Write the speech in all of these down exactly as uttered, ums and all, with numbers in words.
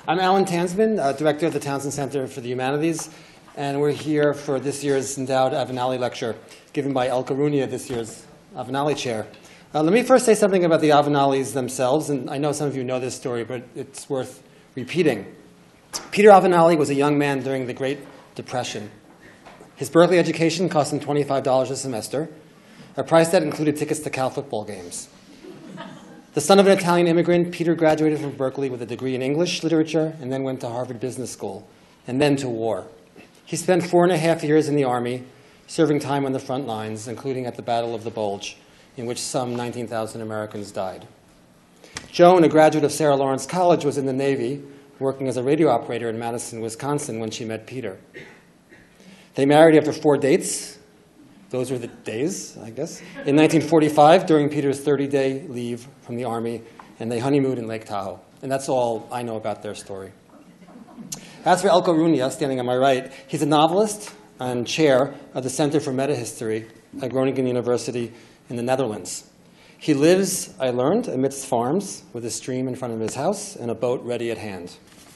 I'm Alan Tansman, uh, director of the Townsend Center for the Humanities, and we're here for this year's Endowed Avenali Lecture, given by Elke Runia, this year's Avenali Chair. Uh, let me first say something about the Avenalis themselves, and I know some of you know this story, but it's worth repeating. Peter Avenali was a young man during the Great Depression. His Berkeley education cost him twenty-five dollars a semester, a price that included tickets to Cal football games. The son of an Italian immigrant, Peter graduated from Berkeley with a degree in English literature and then went to Harvard Business School, and then to war. He spent four and a half years in the Army, serving time on the front lines, including at the Battle of the Bulge, in which some nineteen thousand Americans died. Joan, a graduate of Sarah Lawrence College, was in the Navy, working as a radio operator in Madison, Wisconsin, when she met Peter. They married after four dates. Those were the days, I guess. In nineteen forty-five, during Peter's thirty-day leave from the Army, and they honeymooned in Lake Tahoe. And that's all I know about their story. As for Elke Runia, standing on my right, he's a novelist and chair of the Center for Metahistory at Groningen University in the Netherlands. He lives, I learned, amidst farms with a stream in front of his house and a boat ready at hand.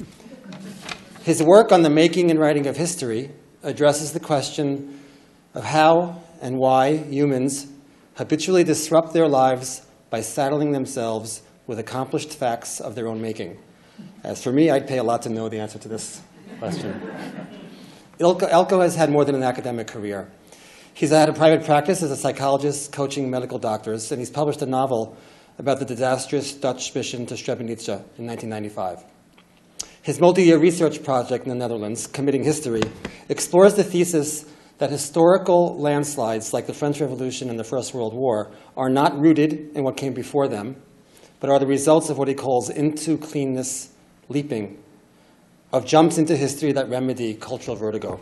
His work on the making and writing of history addresses the question of how and why humans habitually disrupt their lives by saddling themselves with accomplished facts of their own making. As for me, I'd pay a lot to know the answer to this question. Elke, Elke has had more than an academic career. He's had a private practice as a psychologist coaching medical doctors, and he's published a novel about the disastrous Dutch mission to Srebrenica in nineteen ninety-five. His multi-year research project in the Netherlands, Committing History, explores the thesis that historical landslides like the French Revolution and the First World War are not rooted in what came before them, but are the results of what he calls into cleanness leaping, of jumps into history that remedy cultural vertigo.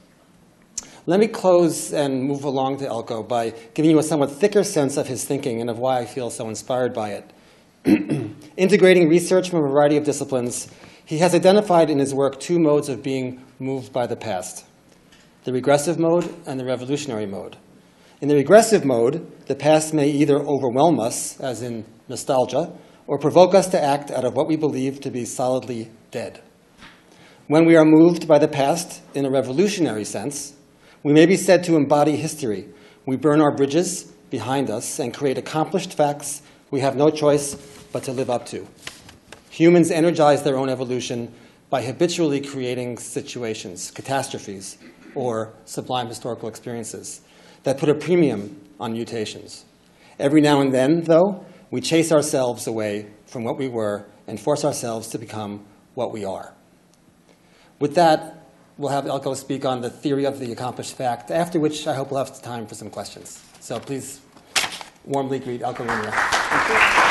Let me close and move along to Elke by giving you a somewhat thicker sense of his thinking and of why I feel so inspired by it. Integrating research from a variety of disciplines, he has identified in his work two modes of being moved by the past: the regressive mode and the revolutionary mode. In the regressive mode, the past may either overwhelm us, as in nostalgia, or provoke us to act out of what we believe to be solidly dead. When we are moved by the past in a revolutionary sense, we may be said to embody history. We burn our bridges behind us and create accomplished facts we have no choice but to live up to. Humans energize their own evolution by habitually creating situations, catastrophes, or sublime historical experiences that put a premium on mutations. Every now and then, though, we chase ourselves away from what we were and force ourselves to become what we are. With that, we'll have Elke speak on the theory of the accomplished fact, after which I hope we'll have time for some questions. So please warmly greet Elke Runia.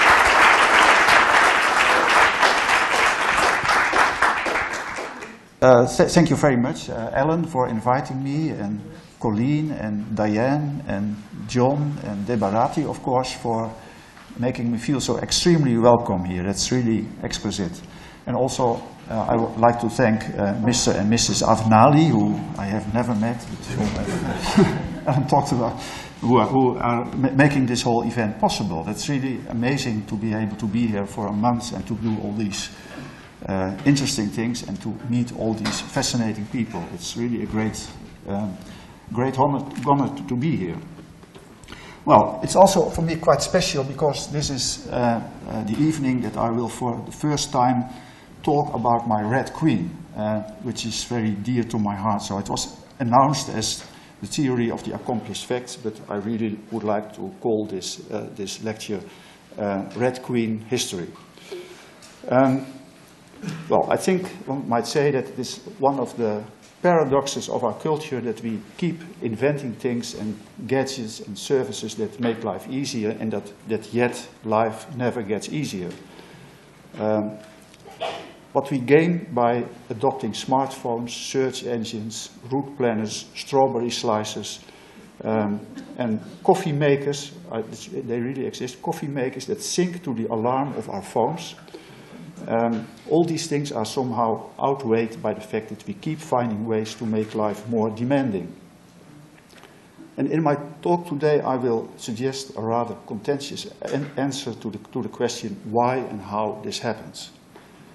Uh, th thank you very much, uh, Alan, for inviting me, and Colleen, and Diane, and John, and Debarati, of course, for making me feel so extremely welcome here. That's really exquisite. And also, uh, I would like to thank uh, Mister and Missus Avenali, who I have never met, but who Alan talked about, who are, who are ma making this whole event possible. That's really amazing to be able to be here for a month and to do all these Uh, interesting things and to meet all these fascinating people. It's really a great, um, great honor, honor to, to be here. Well, it's also for me quite special because this is uh, uh, the evening that I will for the first time talk about my Red Queen, uh, which is very dear to my heart. So it was announced as the theory of the accomplished facts, but I really would like to call this, uh, this lecture uh, Red Queen History. Um, Well, I think one might say that it is one of the paradoxes of our culture that we keep inventing things and gadgets and services that make life easier, and that, that yet life never gets easier. Um, what we gain by adopting smartphones, search engines, route planners, strawberry slicers, um, and coffee makers, uh, they really exist, coffee makers that sync to the alarm of our phones. Um, all these things are somehow outweighed by the fact that we keep finding ways to make life more demanding. And in my talk today, I will suggest a rather contentious an answer to the, to the question why and how this happens.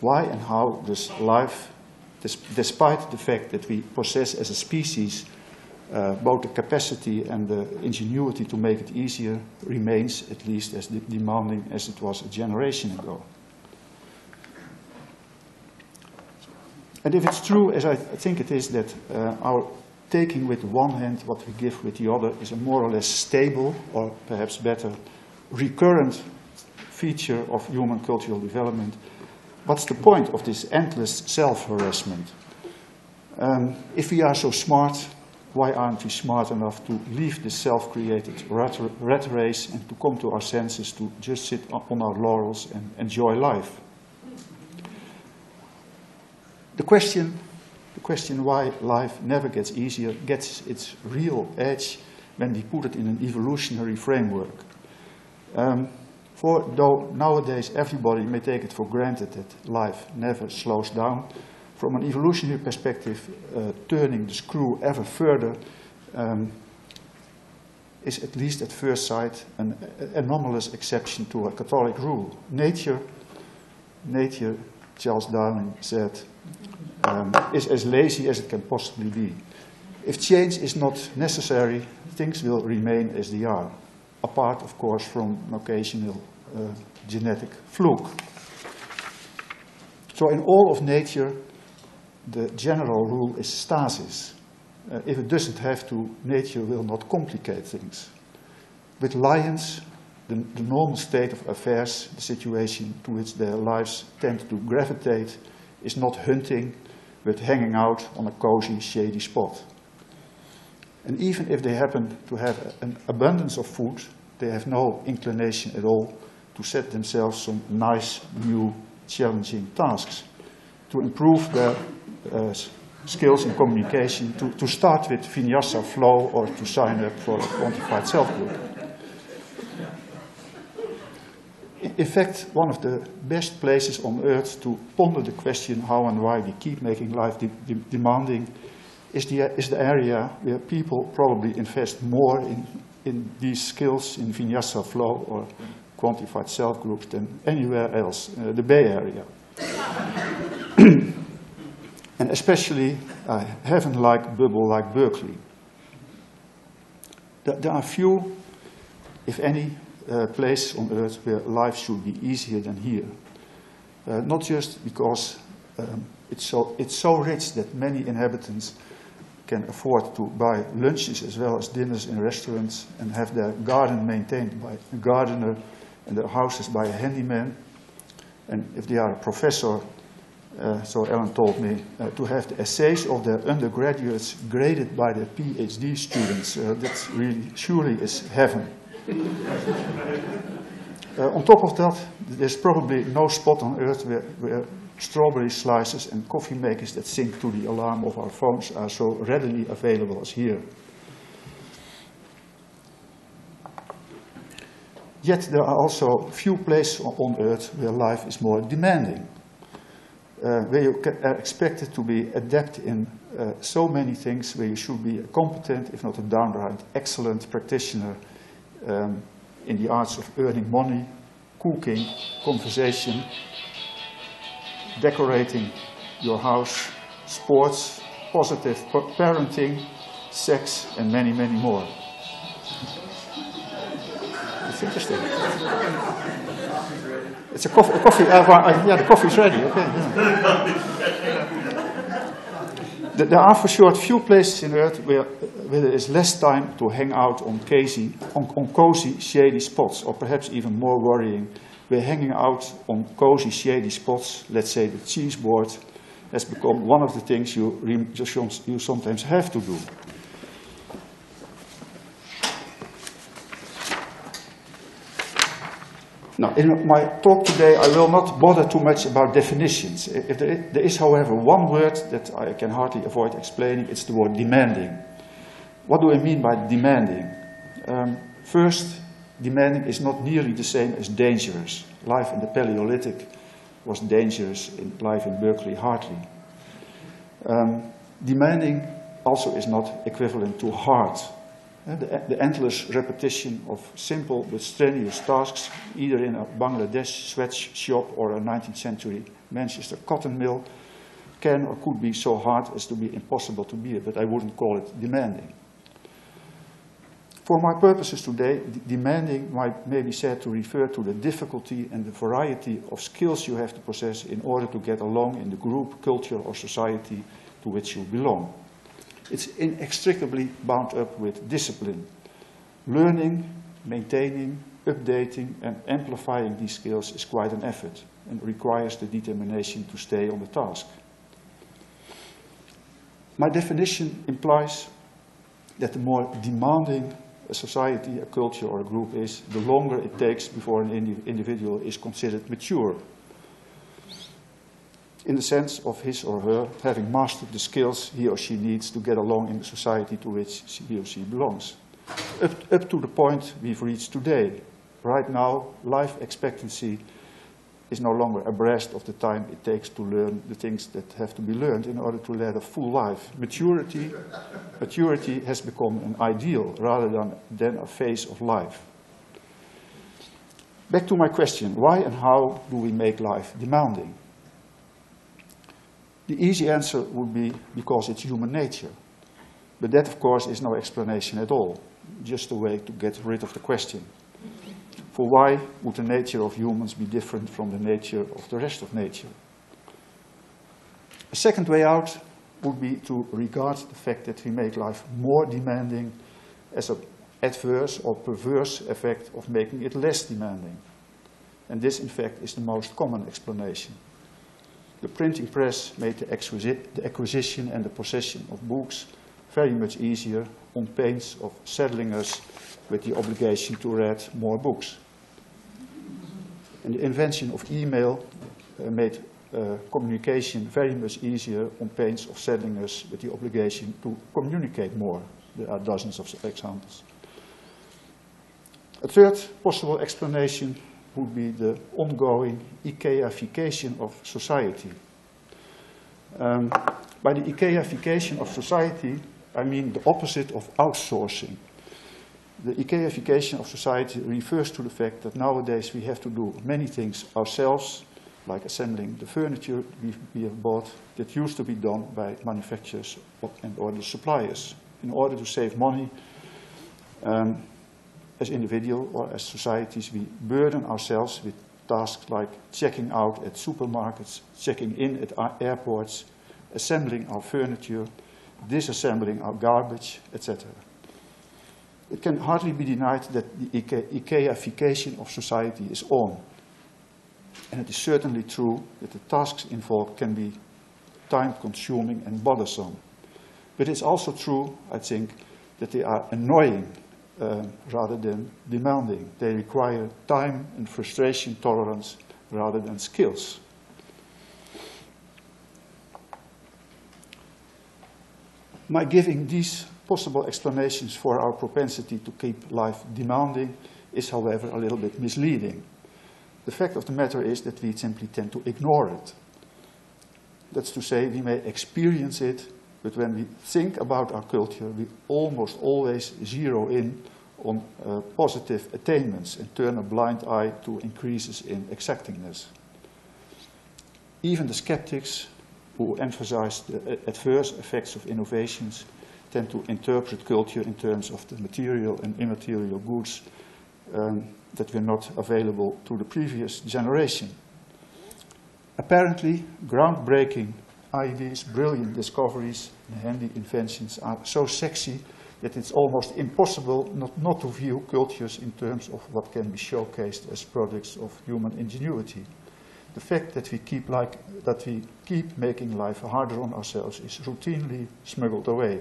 why and how does life, despite the fact that we possess as a species uh, both the capacity and the ingenuity to make it easier, remains at least as de demanding as it was a generation ago. And if it's true, as I think it is, that uh, our taking with one hand what we give with the other is a more or less stable, or perhaps better, recurrent feature of human cultural development, what's the point of this endless self-harassment? Um, if we are so smart, why aren't we smart enough to leave this self-created rat, rat race and to come to our senses, to just sit on our laurels and enjoy life? The question, the question why life never gets easier gets its real edge when we put it in an evolutionary framework. Um, for though nowadays everybody may take it for granted that life never slows down, from an evolutionary perspective, uh, turning the screw ever further um, is, at least at first sight, an anomalous exception to a Catholic rule. Nature, nature, Charles Darwin said, um, is as lazy as it can possibly be. If change is not necessary, things will remain as they are, apart, of course, from an occasional uh, genetic fluke. So in all of nature, the general rule is stasis. Uh, if it doesn't have to, nature will not complicate things. With lions, the, the normal state of affairs, the situation to which their lives tend to gravitate, is not hunting, but hanging out on a cozy, shady spot. And even if they happen to have an abundance of food, they have no inclination at all to set themselves some nice, new, challenging tasks to improve their uh, skills in communication, to, to start with Vinyasa flow or to sign up for a quantified self-group. In fact, one of the best places on earth to ponder the question how and why we keep making life de de demanding is the, is the area where people probably invest more in, in these skills in Vinyasa flow or quantified self-groups than anywhere else, uh, the Bay Area. And especially a heaven-like bubble like Berkeley. There, there are few, if any, uh, places on earth where life should be easier than here. Uh, not just because um, it's, so, it's so rich that many inhabitants can afford to buy lunches as well as dinners in restaurants and have their garden maintained by a gardener and their houses by a handyman. And if they are a professor, uh, so Ellen told me, uh, to have the essays of their undergraduates graded by their PhD students, uh, that really surely is heaven. uh, on top of that, there's probably no spot on earth where, where strawberry slices and coffee makers that sync to the alarm of our phones are so readily available as here. Yet there are also few places on earth where life is more demanding, uh, where you are expected to be adept in uh, so many things, where you should be a competent, if not a downright excellent practitioner um, in the arts of earning money, cooking, conversation, decorating your house, sports, positive parenting, sex, and many, many more. It's interesting. It's a coffee. A coffee uh, uh, yeah, the coffee's ready. Okay. Yeah. There are for sure few places in Earth where, where there is less time to hang out on cozy, on, on cozy, shady spots, or perhaps even more worrying, where hanging out on cozy, shady spots, let's say the cheese board, has become one of the things you, you sometimes have to do. Now, in my talk today, I will not bother too much about definitions. If there, is, there is, however, one word that I can hardly avoid explaining, it's the word demanding. What do I mean by demanding? Um, first, demanding is not nearly the same as dangerous. Life in the Paleolithic was dangerous, in life in Berkeley hardly. Um, demanding also is not equivalent to hard. Uh, the, the endless repetition of simple but strenuous tasks, either in a Bangladesh sweatshop or a nineteenth century Manchester cotton mill, can or could be so hard as to be impossible to bear, but I wouldn't call it demanding. For my purposes today, demanding might may be said to refer to the difficulty and the variety of skills you have to possess in order to get along in the group, culture or society to which you belong. It's inextricably bound up with discipline. Learning, maintaining, updating and amplifying these skills is quite an effort and requires the determination to stay on the task. My definition implies that the more demanding a society, a culture or a group is, the longer it takes before an indi individual is considered mature, in the sense of his or her having mastered the skills he or she needs to get along in the society to which he or she belongs. Up, up to the point we've reached today. Right now, life expectancy is no longer abreast of the time it takes to learn the things that have to be learned in order to lead a full life. Maturity, maturity has become an ideal rather than, than a phase of life. Back to my question, why and how do we make life demanding? The easy answer would be because it's human nature. But that, of course, is no explanation at all, just a way to get rid of the question. For why would the nature of humans be different from the nature of the rest of nature? A second way out would be to regard the fact that we make life more demanding as an adverse or perverse effect of making it less demanding. And this, in fact, is the most common explanation. The printing press made the, the acquisition and the possession of books very much easier on pains of saddling us with the obligation to read more books. And the invention of email uh, made uh, communication very much easier on pains of saddling us with the obligation to communicate more. There are dozens of examples. A third possible explanation would be the ongoing IKEAification of society. Um, by the IKEAification of society, I mean the opposite of outsourcing. The IKEAification of society refers to the fact that nowadays we have to do many things ourselves, like assembling the furniture we, we have bought, that used to be done by manufacturers and or the suppliers. In order to save money, um, as individuals or as societies, we burden ourselves with tasks like checking out at supermarkets, checking in at our airports, assembling our furniture, disassembling our garbage, et cetera. It can hardly be denied that the IKEAification of society is on. And it is certainly true that the tasks involved can be time-consuming and bothersome. But it's also true, I think, that they are annoying uh, rather than demanding. They require time and frustration tolerance rather than skills. My giving these possible explanations for our propensity to keep life demanding is, however, a little bit misleading. The fact of the matter is that we simply tend to ignore it. That's to say, we may experience it, but when we think about our culture, we almost always zero in on uh, positive attainments and turn a blind eye to increases in exactingness. Even the skeptics who emphasize the adverse effects of innovations tend to interpret culture in terms of the material and immaterial goods um, that were not available to the previous generation. Apparently, groundbreaking ideas, brilliant discoveries, and handy inventions are so sexy that it's almost impossible not, not to view cultures in terms of what can be showcased as products of human ingenuity. The fact that we keep, like, that we keep making life harder on ourselves is routinely smuggled away.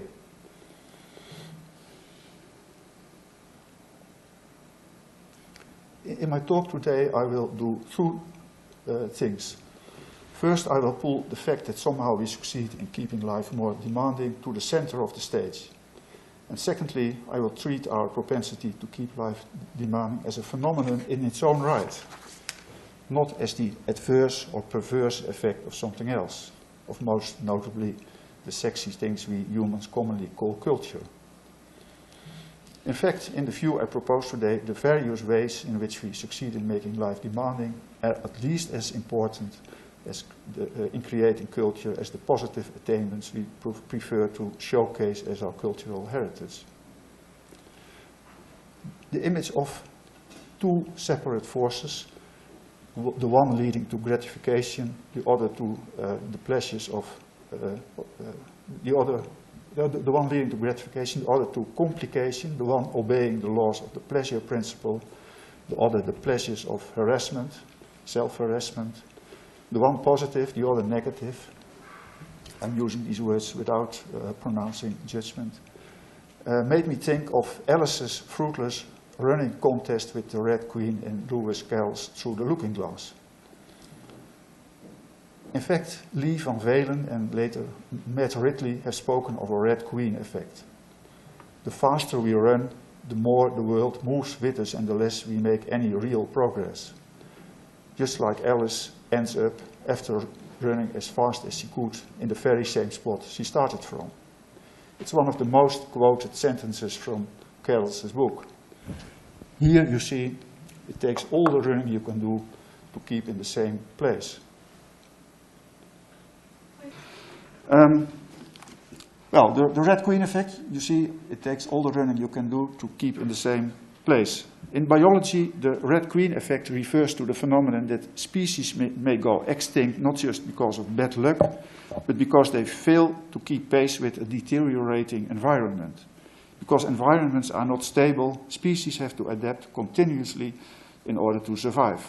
In my talk today, I will do two uh, things. First, I will pull the fact that somehow we succeed in keeping life more demanding to the center of the stage. And secondly, I will treat our propensity to keep life demanding as a phenomenon in its own right, not as the adverse or perverse effect of something else, of most notably the sexy things we humans commonly call culture. In fact, in the view I propose today, the various ways in which we succeed in making life demanding are at least as important as the, uh, in creating culture as the positive attainments we prefer to showcase as our cultural heritage. The image of two separate forces, the one leading to gratification, the other to uh, the pleasures of, uh, uh, the other, the, the one leading to gratification, the other to complication, the one obeying the laws of the pleasure principle, the other the pleasures of harassment, self-harassment, the one positive, the other negative. I'm using these words without uh, pronouncing judgment. Uh, made me think of Alice's fruitless running contest with the Red Queen in Lewis Carroll's Through the Looking Glass. In fact, Lee Van Velen and later Matt Ridley have spoken of a Red Queen effect. The faster we run, the more the world moves with us and the less we make any real progress. Just like Alice ends up, after running as fast as she could, in the very same spot she started from. It's one of the most quoted sentences from Carroll's book. Here you see, it takes all the running you can do to keep in the same place. Um, well, the, the Red Queen effect, you see, it takes all the running you can do to keep in the same place. In biology, the Red Queen effect refers to the phenomenon that species may, may go extinct not just because of bad luck, but because they fail to keep pace with a deteriorating environment. Because environments are not stable, species have to adapt continuously in order to survive.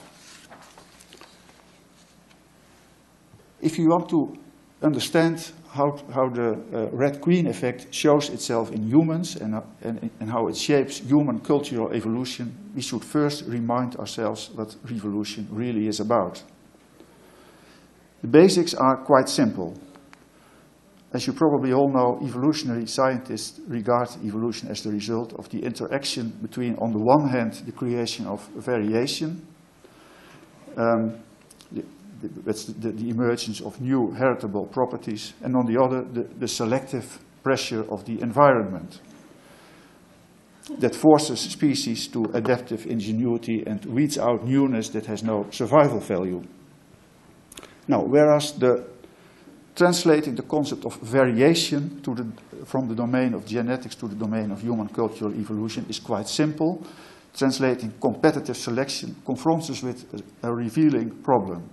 If you want to understand how, how the uh, Red Queen effect shows itself in humans and, uh, and, and how it shapes human cultural evolution, we should first remind ourselves what revolution really is about. The basics are quite simple. As you probably all know, evolutionary scientists regard evolution as the result of the interaction between, on the one hand, the creation of variation, um, the, the, that's the, the emergence of new heritable properties, and on the other, the, the selective pressure of the environment that forces species to adaptive ingenuity and weeds out newness that has no survival value. Now, whereas the translating the concept of variation to the, from the domain of genetics to the domain of human cultural evolution is quite simple. Translating competitive selection confronts us with a, a revealing problem.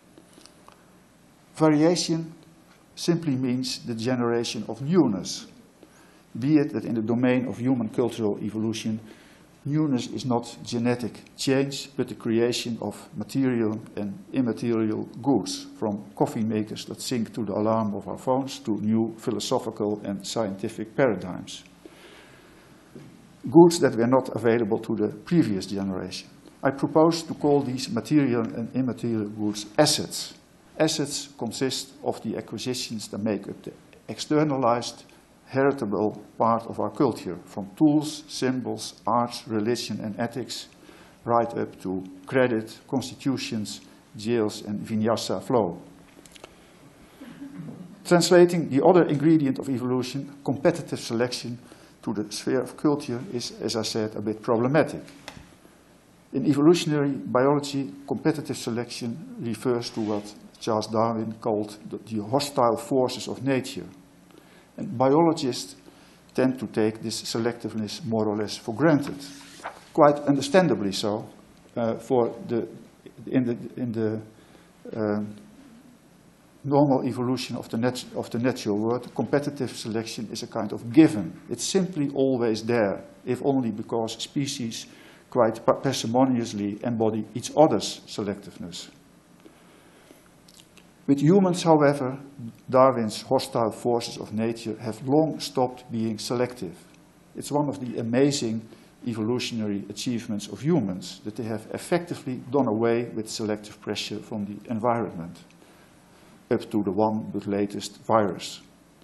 Variation simply means the generation of newness, be it that in the domain of human cultural evolution, newness is not genetic change, but the creation of material and immaterial goods, from coffee makers that sync to the alarm of our phones to new philosophical and scientific paradigms. Goods that were not available to the previous generation. I propose to call these material and immaterial goods assets. Assets consist of the acquisitions that make up the externalized, heritable part of our culture, from tools, symbols, arts, religion and ethics, right up to credit, constitutions, jails and vinyasa flow. Translating the other ingredient of evolution, competitive selection, to the sphere of culture is, as I said, a bit problematic. In evolutionary biology, competitive selection refers to what Charles Darwin called the, the hostile forces of nature. And biologists tend to take this selectiveness more or less for granted, quite understandably so. Uh, for the in the in the uh, normal evolution of the nat of the natural world, competitive selection is a kind of given. It's simply always there, if only because species quite parsimoniously embody each other's selectiveness. With humans, however, Darwin's hostile forces of nature have long stopped being selective. It's one of the amazing evolutionary achievements of humans that they have effectively done away with selective pressure from the environment, up to the one but latest virus.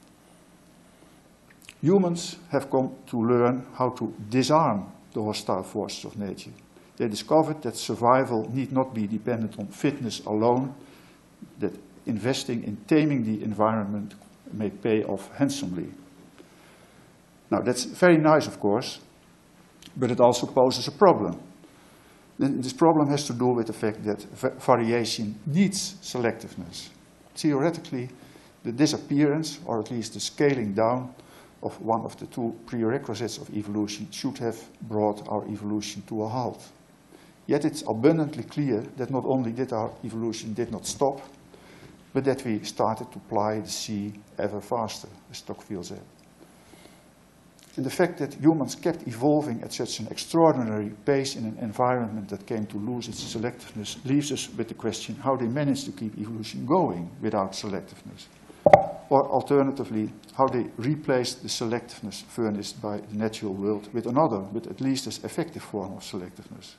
Humans have come to learn how to disarm the hostile forces of nature. They discovered that survival need not be dependent on fitness alone, that investing in taming the environment may pay off handsomely. Now, that's very nice, of course, But it also poses a problem. This problem has to do with the fact that variation needs selectiveness. Theoretically, the disappearance, or at least the scaling down, of one of the two prerequisites of evolution should have brought our evolution to a halt. Yet it's abundantly clear that not only did our evolution did not stop, but that we started to ply the sea ever faster, as Tocqueville said. And the fact that humans kept evolving at such an extraordinary pace in an environment that came to lose its selectiveness leaves us with the question how they managed to keep evolution going without selectiveness. Or alternatively, how they replaced the selectiveness furnished by the natural world with another, but at least as effective form of selectiveness.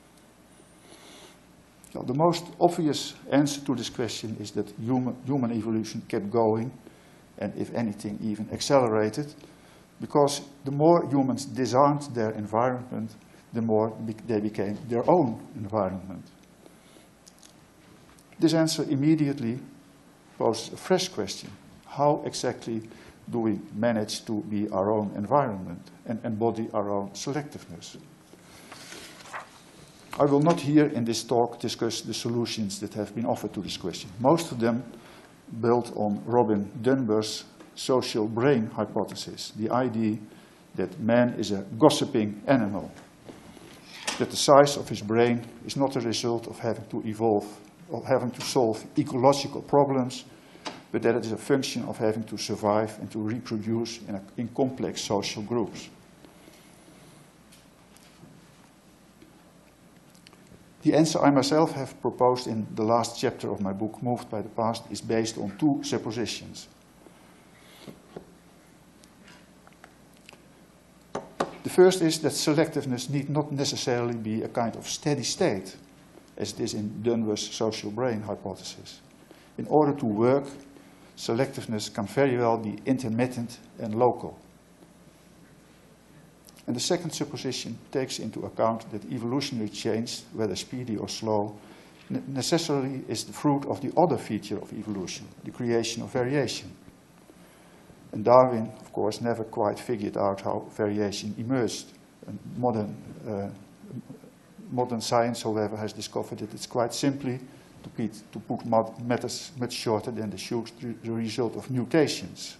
Now, the most obvious answer to this question is that human, human evolution kept going, and if anything, even accelerated, because the more humans disarmed their environment, the more be they became their own environment. This answer immediately poses a fresh question. How exactly do we manage to be our own environment and embody our own selectiveness? I will not here in this talk discuss the solutions that have been offered to this question. Most of them built on Robin Dunbar's social brain hypothesis, the idea that man is a gossiping animal, that the size of his brain is not a result of having to evolve, of having to solve ecological problems, but that it is a function of having to survive and to reproduce in, a, in complex social groups. The answer I myself have proposed in the last chapter of my book, Moved by the Past, is based on two suppositions. The first is that selectiveness need not necessarily be a kind of steady state, as it is in Dunbar's social brain hypothesis. In order to work, selectiveness can very well be intermittent and local. And the second supposition takes into account that evolutionary change, whether speedy or slow, necessarily is the fruit of the other feature of evolution, the creation of variation. And Darwin, of course, never quite figured out how variation emerged. And modern, uh, modern science, however, has discovered that it's quite simply, to put, to put matters much shorter than the shoot, the result of mutations.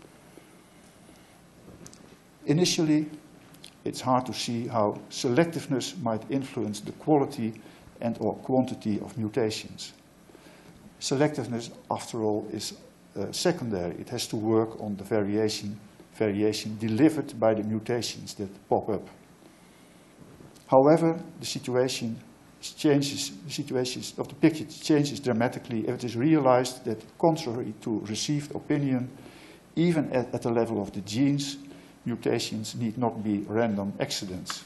Initially, it's hard to see how selectiveness might influence the quality and or quantity of mutations. Selectiveness, after all, is uh, secondary. It has to work on the variation, variation delivered by the mutations that pop up. However, the situation changes, the situation of the picture changes dramatically if it is realized that, contrary to received opinion, even at, at the level of the genes, mutations need not be random accidents.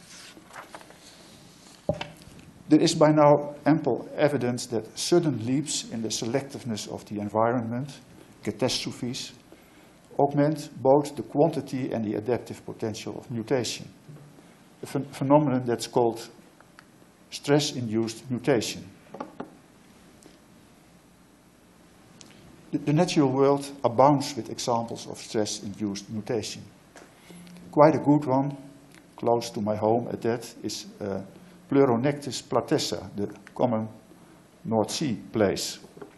There is by now ample evidence that sudden leaps in the selectiveness of the environment, catastrophes, augment both the quantity and the adaptive potential of mutation, a ph phenomenon that's called stress-induced mutation. The, the natural world abounds with examples of stress-induced mutation. Quite a good one, close to my home at that, is uh, Pleuronectes platessa, the common North Sea place.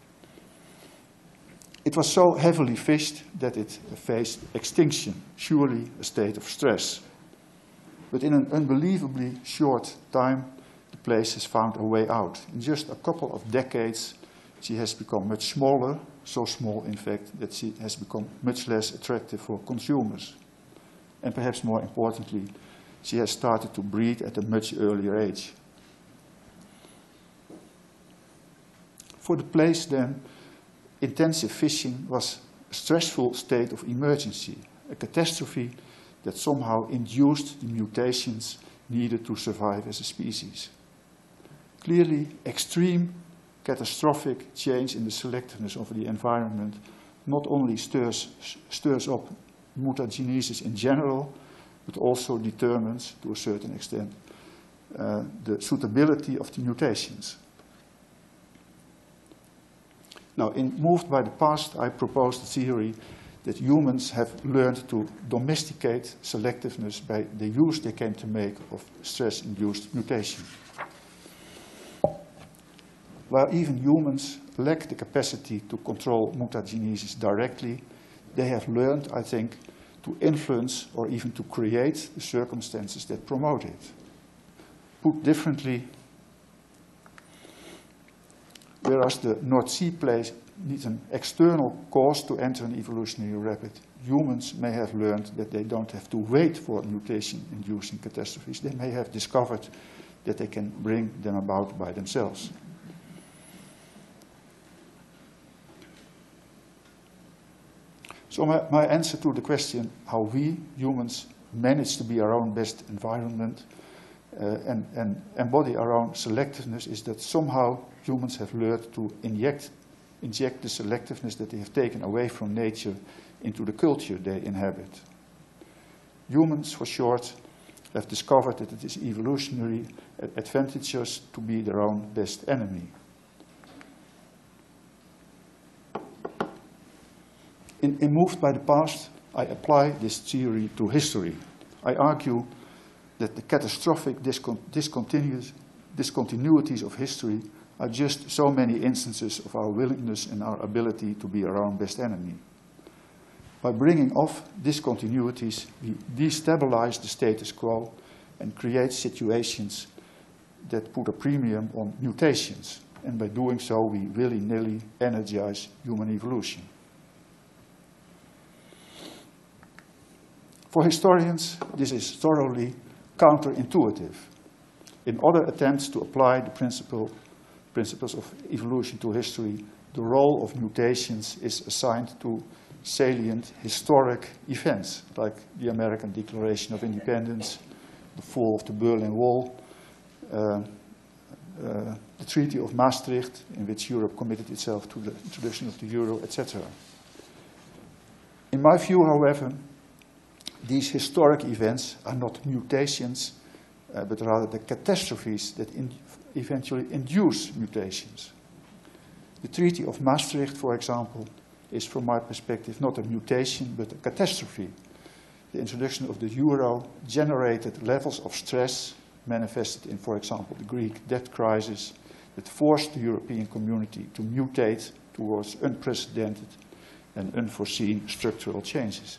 It was so heavily fished that it faced extinction, surely a state of stress. But in an unbelievably short time, the place has found a way out. In just a couple of decades, she has become much smaller, so small, in fact, that she has become much less attractive for consumers. And perhaps more importantly, she has started to breed at a much earlier age. For the place then, intensive fishing was a stressful state of emergency, a catastrophe that somehow induced the mutations needed to survive as a species. Clearly, extreme, catastrophic change in the selectiveness of the environment not only stirs, stirs up mutagenesis in general, but also determines, to a certain extent, uh, the suitability of the mutations. Now, in Moved by the Past, I proposed a theory that humans have learned to domesticate selectiveness by the use they came to make of stress-induced mutation. While even humans lack the capacity to control mutagenesis directly, they have learned, I think, to influence or even to create the circumstances that promote it. Put differently, whereas the North Sea plays needs an external cause to enter an evolutionary rapid, humans may have learned that they don't have to wait for mutation-inducing catastrophes. They may have discovered that they can bring them about by themselves. So my, my answer to the question how we humans manage to be our own best environment uh, and, and embody our own selectiveness is that somehow humans have learned to inject, inject the selectiveness that they have taken away from nature into the culture they inhabit. Humans, for short, have discovered that it is evolutionary advantageous to be their own best enemy. In, in Moved by the Past, I apply this theory to history. I argue that the catastrophic discon discontinuities, discontinuities of history are just so many instances of our willingness and our ability to be our own best enemy. By bringing off discontinuities, we destabilize the status quo and create situations that put a premium on mutations. And by doing so, we willy-nilly energize human evolution. For historians, this is thoroughly counterintuitive. In other attempts to apply the principle, principles of evolution to history, the role of mutations is assigned to salient historic events, like the American Declaration of Independence, the fall of the Berlin Wall, uh, uh, the Treaty of Maastricht, in which Europe committed itself to the introduction of the euro, et cetera. In my view, however, these historic events are not mutations, uh, but rather the catastrophes that in eventually induce mutations. The Treaty of Maastricht, for example, is from my perspective not a mutation but a catastrophe. The introduction of the euro generated levels of stress manifested in, for example, the Greek debt crisis that forced the European community to mutate towards unprecedented and unforeseen structural changes.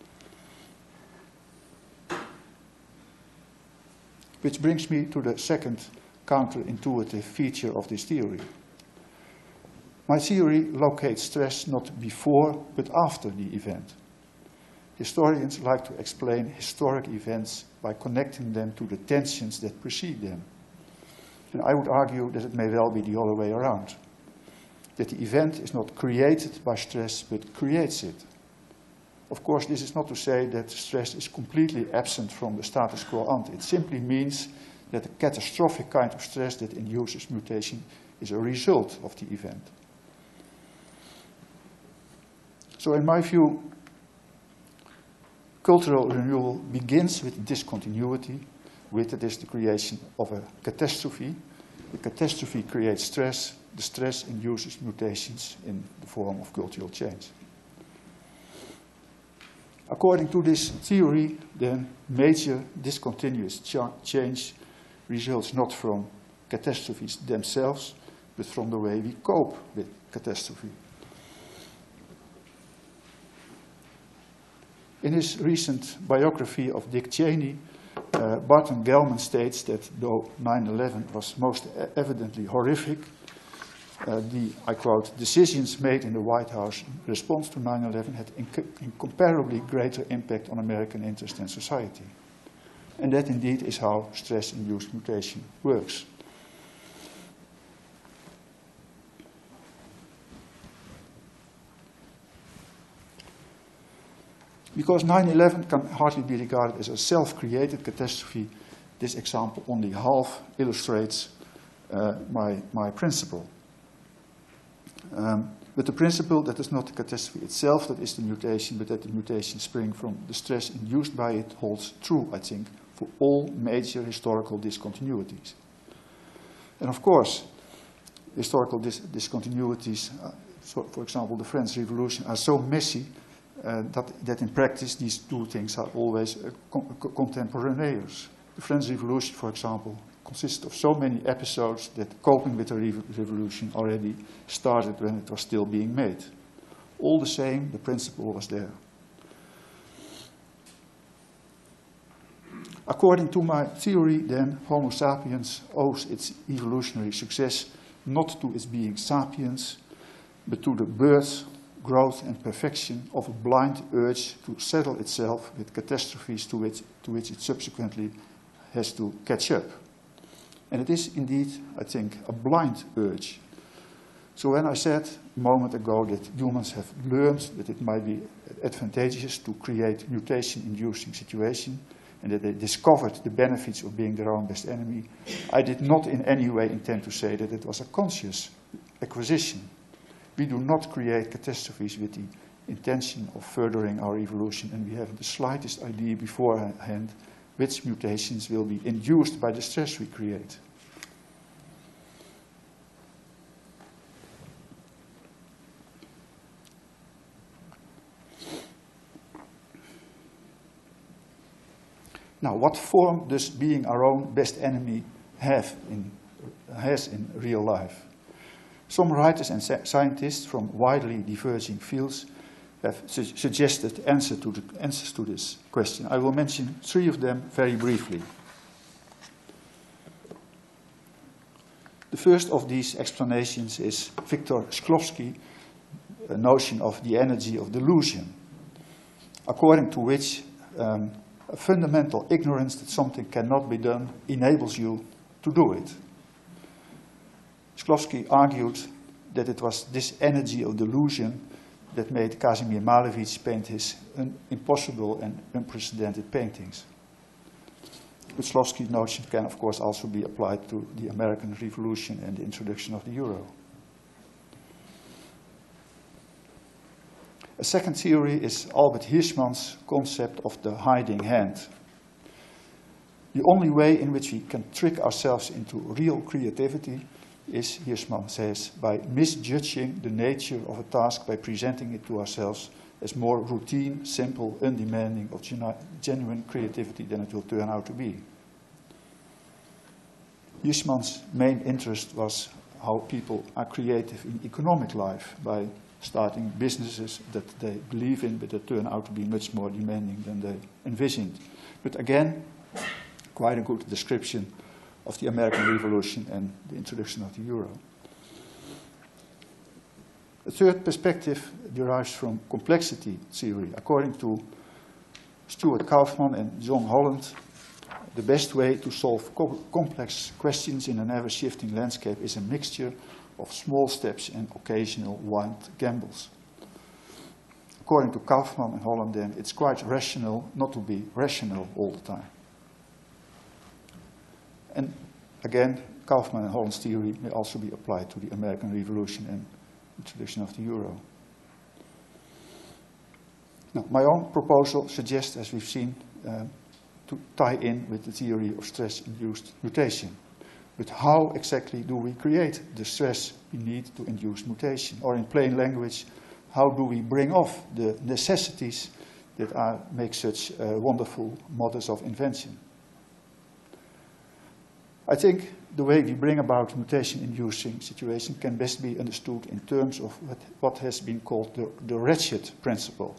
Which brings me to the second counterintuitive feature of this theory. My theory locates stress not before but after the event. Historians like to explain historic events by connecting them to the tensions that precede them. And I would argue that it may well be the other way around. That the event is not created by stress but creates it. Of course, this is not to say that stress is completely absent from the status quo ante. It simply means that the catastrophic kind of stress that induces mutation is a result of the event. So in my view, cultural renewal begins with discontinuity, with that is the creation of a catastrophe. The catastrophe creates stress, the stress induces mutations in the form of cultural change. According to this theory, then, major discontinuous ch change results not from catastrophes themselves, but from the way we cope with catastrophe. In his recent biography of Dick Cheney, uh, Barton Gellman states that though nine eleven was most evidently horrific, Uh, the, I quote, decisions made in the White House in response to nine eleven had inc incomparably greater impact on American interest and society. And that indeed is how stress-induced mutation works. Because nine eleven can hardly be regarded as a self-created catastrophe, this example only half illustrates uh, my, my principle. Um, but the principle that is not the catastrophe itself that is the mutation, but that the mutation springs from the stress induced by it holds true, I think, for all major historical discontinuities. And of course, historical dis discontinuities, uh, so for example, the French Revolution, are so messy uh, that, that in practice these two things are always uh, co co contemporaneous. The French Revolution, for example, consists of so many episodes that coping with the re revolution already started when it was still being made. All the same, the principle was there. According to my theory, then, Homo sapiens owes its evolutionary success not to its being sapiens, but to the birth, growth and perfection of a blind urge to settle itself with catastrophes to which, to which it subsequently has to catch up. And it is indeed, I think, a blind urge. So when I said a moment ago that humans have learned that it might be advantageous to create mutation-inducing situations, and that they discovered the benefits of being their own best enemy, I did not in any way intend to say that it was a conscious acquisition. We do not create catastrophes with the intention of furthering our evolution, and we haven't the slightest idea beforehand which mutations will be induced by the stress we create. Now, what form does being our own best enemy have in, has in real life? Some writers and scientists from widely diverging fields have su suggested answer to the, answers to this question. I will mention three of them very briefly. The first of these explanations is Victor Shklovsky's notion of the energy of delusion, according to which um, a fundamental ignorance that something cannot be done enables you to do it. Shklovsky argued that it was this energy of delusion that made Kazimir Malevich paint his impossible and unprecedented paintings. But Shklovsky's notion can, of course, also be applied to the American Revolution and the introduction of the euro. A second theory is Albert Hirschman's concept of the hiding hand. The only way in which we can trick ourselves into real creativity is, Hirschman says, by misjudging the nature of a task by presenting it to ourselves as more routine, simple, undemanding of genu genuine creativity than it will turn out to be. Hirschman's main interest was how people are creative in economic life by starting businesses that they believe in, but that turn out to be much more demanding than they envisioned. But again, quite a good description of the American Revolution and the introduction of the euro. A third perspective derives from complexity theory. According to Stuart Kauffman and John Holland, the best way to solve co complex questions in an ever-shifting landscape is a mixture of small steps and occasional wild gambles. According to Kauffman and Holland, then, it's quite rational not to be rational all the time. And again, Kauffman and Holland's theory may also be applied to the American Revolution and introduction of the euro. Now, my own proposal suggests, as we've seen, uh, to tie in with the theory of stress-induced mutation. But how exactly do we create the stress we need to induce mutation? Or in plain language, how do we bring off the necessities that are, make such uh, wonderful models of invention? I think the way we bring about mutation-inducing situation can best be understood in terms of what, what has been called the, the Ratchet principle.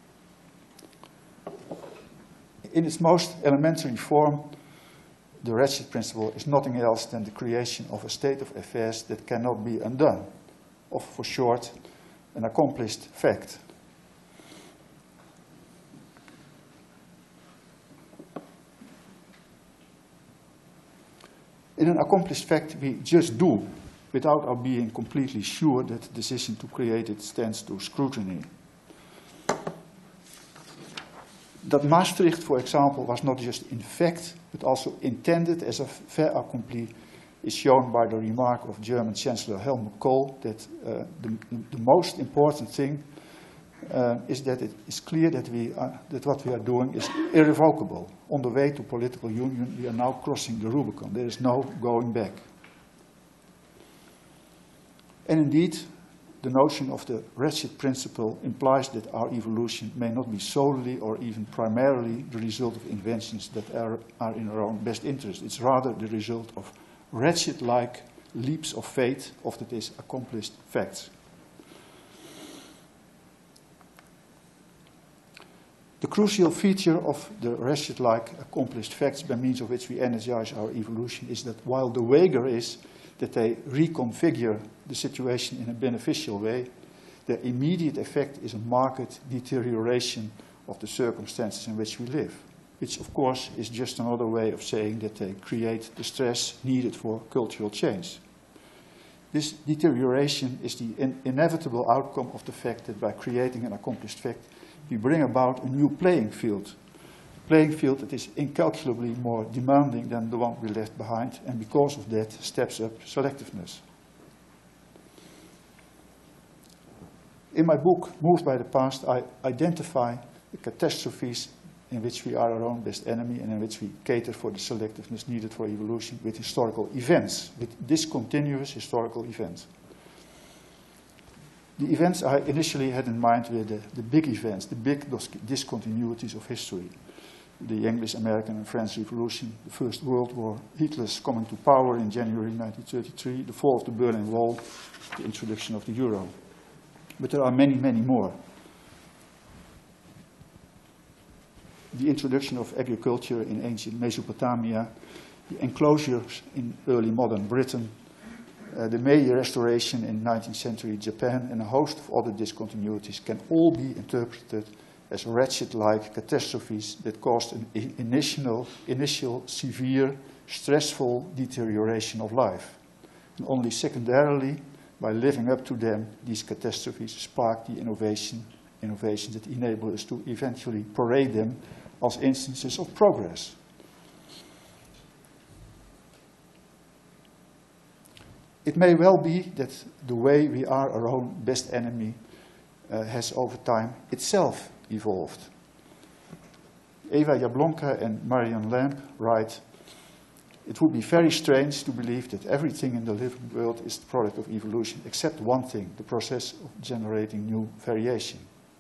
In its most elementary form, the Ratchet principle is nothing else than the creation of a state of affairs that cannot be undone, or for short, an accomplished fact. In an accomplished fact, we just do, without our being completely sure that the decision to create it stands to scrutiny. That Maastricht, for example, was not just in fact, but also intended as a fait accompli, is shown by the remark of German Chancellor Helmut Kohl that uh, the, the most important thing uh, is that it is clear that, we are, that what we are doing is irrevocable. On the way to political union, we are now crossing the Rubicon. There is no going back. And indeed, the notion of the Ratchet principle implies that our evolution may not be solely or even primarily the result of inventions that are, are in our own best interest. It's rather the result of Ratchet-like leaps of faith of that is accomplished facts. The crucial feature of the Ratchet-like accomplished facts by means of which we energize our evolution is that while the wager is that they reconfigure the situation in a beneficial way, their immediate effect is a marked deterioration of the circumstances in which we live, which of course is just another way of saying that they create the stress needed for cultural change. This deterioration is the in inevitable outcome of the fact that by creating an accomplished fact, we bring about a new playing field. Playing field that is incalculably more demanding than the one we left behind, and because of that steps up selectiveness. In my book, Moved by the Past, I identify the catastrophes in which we are our own best enemy and in which we cater for the selectiveness needed for evolution with historical events, with discontinuous historical events. The events I initially had in mind were the, the big events, the big discontinuities of history. The English, American and French Revolution, the First World War, Hitler's coming to power in January nineteen thirty-three, the fall of the Berlin Wall, the introduction of the euro. But there are many, many more. The introduction of agriculture in ancient Mesopotamia, the enclosures in early modern Britain, uh, the Meiji Restoration in nineteenth century Japan, and a host of other discontinuities can all be interpreted as Ratchet-like catastrophes that caused an initial, initial severe, stressful deterioration of life. And only secondarily, by living up to them, these catastrophes spark the innovation, innovations that enable us to eventually parade them as instances of progress. It may well be that the way we are our own best enemy uh, has over time itself evolved. Eva Jablonka and Marianne Lamb write, "It would be very strange to believe that everything in the living world is the product of evolution, except one thing, the process of generating new variation."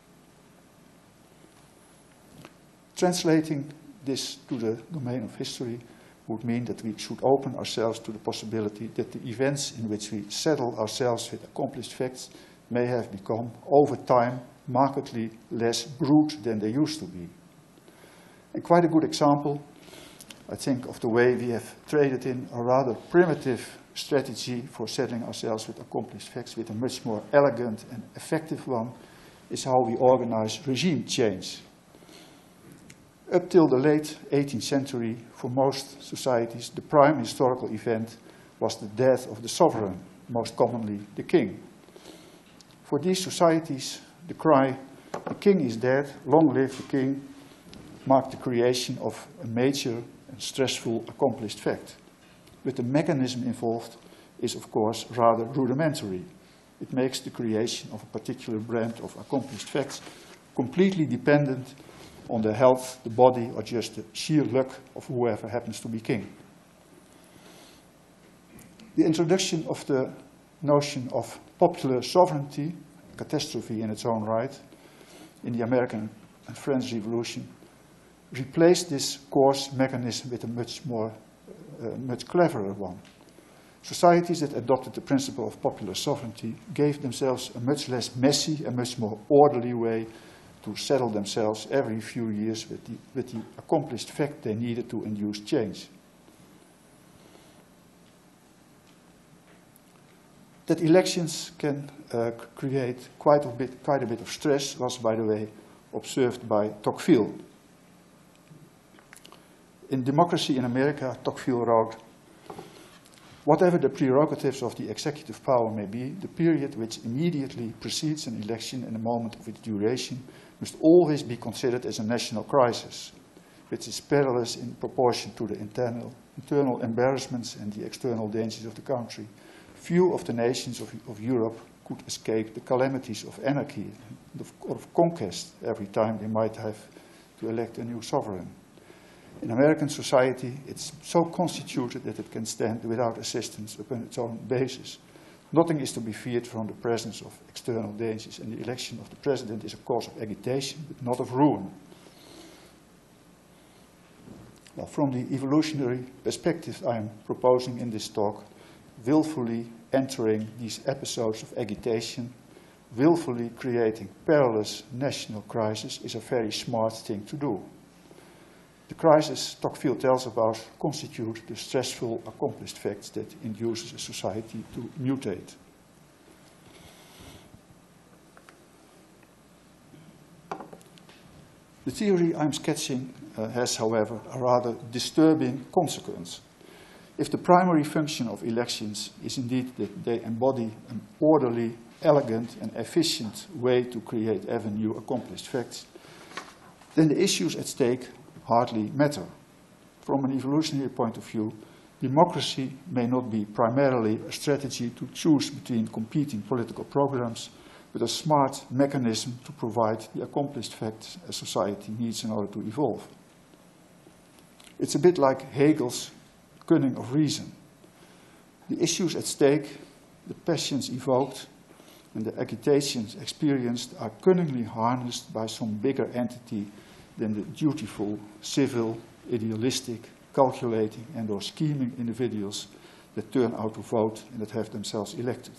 Translating this to the domain of history would mean that we should open ourselves to the possibility that the events in which we saddle ourselves with accomplished facts may have become, over time, markedly less brute than they used to be. And quite a good example, I think, of the way we have traded in a rather primitive strategy for settling ourselves with accomplished facts with a much more elegant and effective one is how we organize regime change. Up till the late eighteenth century, for most societies, the prime historical event was the death of the sovereign, most commonly the king. For these societies, the cry, "The king is dead, long live the king," marked the creation of a major and stressful accomplished fact. But the mechanism involved is, of course, rather rudimentary. It makes the creation of a particular brand of accomplished facts completely dependent on the health, the body, or just the sheer luck of whoever happens to be king. The introduction of the notion of popular sovereignty, a catastrophe in its own right, in the American and French Revolution, replaced this coarse mechanism with a much more, uh, much cleverer one. Societies that adopted the principle of popular sovereignty gave themselves a much less messy and much more orderly way to settle themselves every few years with the, with the accomplished fact they needed to induce change. That elections can uh, create quite a, bit, quite a bit of stress was, by the way, observed by Tocqueville. In Democracy in America, Tocqueville wrote, "Whatever the prerogatives of the executive power may be, the period which immediately precedes an election and the moment of its duration must always be considered as a national crisis, which is perilous in proportion to the internal, internal embarrassments and the external dangers of the country. Few of the nations of, of Europe could escape the calamities of anarchy and of, of conquest every time they might have to elect a new sovereign. In American society, it's so constituted that it can stand without assistance upon its own basis. Nothing is to be feared from the presence of external dangers, and the election of the president is a cause of agitation, but not of ruin. Well, from the evolutionary perspective I am proposing in this talk, willfully entering these episodes of agitation, willfully creating perilous national crisis is a very smart thing to do. The crisis Tocqueville tells about constitute the stressful accomplished facts that induces a society to mutate. The theory I'm sketching uh, has, however, a rather disturbing consequence. If the primary function of elections is indeed that they embody an orderly, elegant and efficient way to create ever new accomplished facts, then the issues at stake hardly matter. From an evolutionary point of view, democracy may not be primarily a strategy to choose between competing political programs, but a smart mechanism to provide the accomplished facts a society needs in order to evolve. It's a bit like Hegel's cunning of reason. The issues at stake, the passions evoked, and the agitations experienced are cunningly harnessed by some bigger entity than the dutiful, civil, idealistic, calculating and or scheming individuals that turn out to vote and that have themselves elected.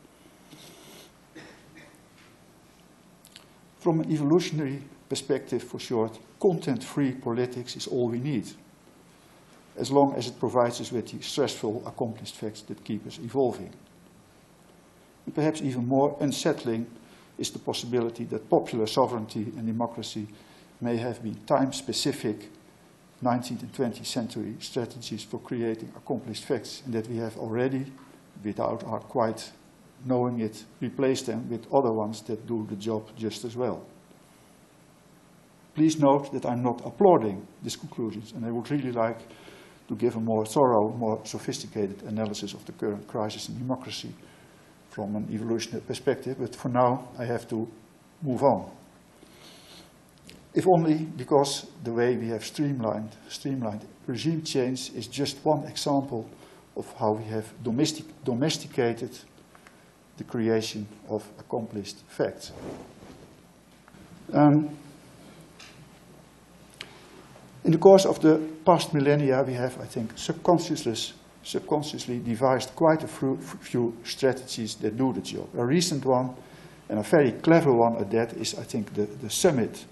From an evolutionary perspective, for short, content-free politics is all we need, as long as it provides us with the stressful, accomplished facts that keep us evolving. And perhaps even more unsettling is the possibility that popular sovereignty and democracy may have been time-specific nineteenth and twentieth century strategies for creating accomplished facts, and that we have already, without our quite knowing it, replaced them with other ones that do the job just as well. Please note that I'm not applauding these conclusions, and I would really like to give a more thorough, more sophisticated analysis of the current crisis in democracy from an evolutionary perspective, but for now I have to move on. If only because the way we have streamlined, streamlined regime change is just one example of how we have domestic, domesticated the creation of accomplished facts. Um, in the course of the past millennia, we have, I think, subconsciously, subconsciously devised quite a few, few strategies that do the job. A recent one, and a very clever one at that, is, I think, the, the summit.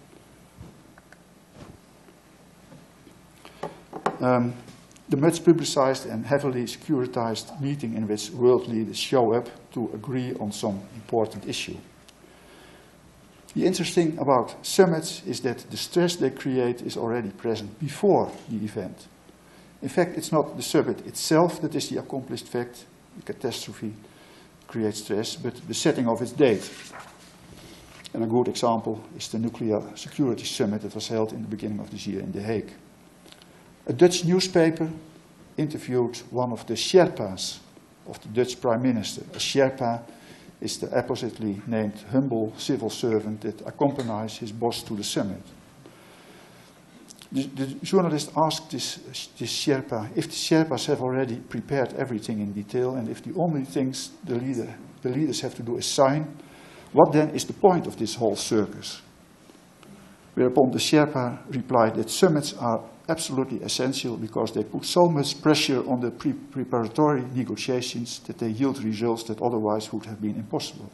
Um, the much publicized and heavily securitized meeting in which world leaders show up to agree on some important issue. The interesting thing about summits is that the stress they create is already present before the event. In fact, it's not the summit itself that is the accomplished fact, the catastrophe creates stress, but the setting of its date. And a good example is the Nuclear Security Summit that was held in the beginning of this year in The Hague. A Dutch newspaper interviewed one of the Sherpas of the Dutch Prime Minister. A Sherpa is the appositely named humble civil servant that accompanies his boss to the summit. The, the journalist asked this, this Sherpa if the Sherpas have already prepared everything in detail, and if the only things the, leader, the leaders have to do is sign, what then is the point of this whole circus? Whereupon the Sherpa replied that summits are absolutely essential because they put so much pressure on the pre preparatory negotiations that they yield results that otherwise would have been impossible.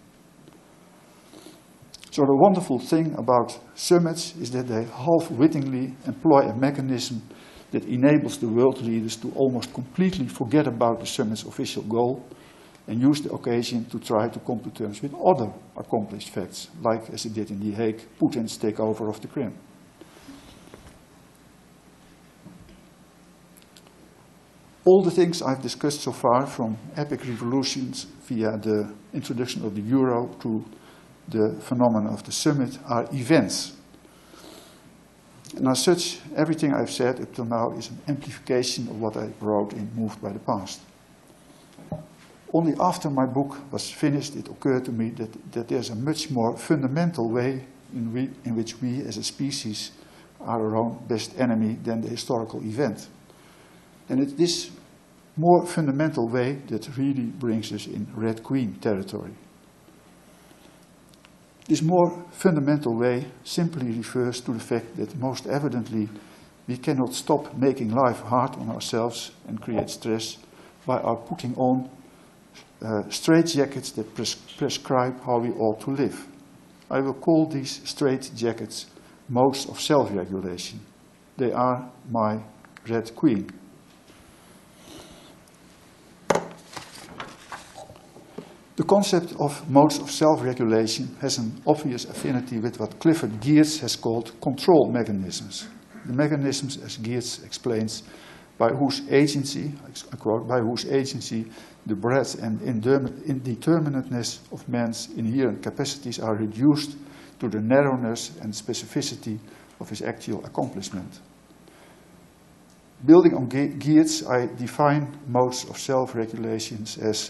So the wonderful thing about summits is that they half-wittingly employ a mechanism that enables the world leaders to almost completely forget about the summit's official goal and use the occasion to try to come to terms with other accomplished facts, like as it did in The Hague, Putin's takeover of the Crimea. All the things I've discussed so far, from epic revolutions via the introduction of the euro to the phenomena of the summit, are events. And as such, everything I've said up till now is an amplification of what I wrote in Moved by the Past. Only after my book was finished, it occurred to me that, that there's a much more fundamental way in, we, in which we as a species are our own best enemy than the historical event. And it's this more fundamental way that really brings us in Red Queen territory. This more fundamental way simply refers to the fact that most evidently we cannot stop making life hard on ourselves and create stress by our putting on uh, straitjackets that pres prescribe how we ought to live. I will call these straitjackets modes of self-regulation. They are my Red Queen. The concept of modes of self-regulation has an obvious affinity with what Clifford Geertz has called control mechanisms. The mechanisms, as Geertz explains, by whose agency, I quote, by whose agency the breadth and indeterminateness of man's inherent capacities are reduced to the narrowness and specificity of his actual accomplishment. Building on Ge Geertz, I define modes of self-regulations as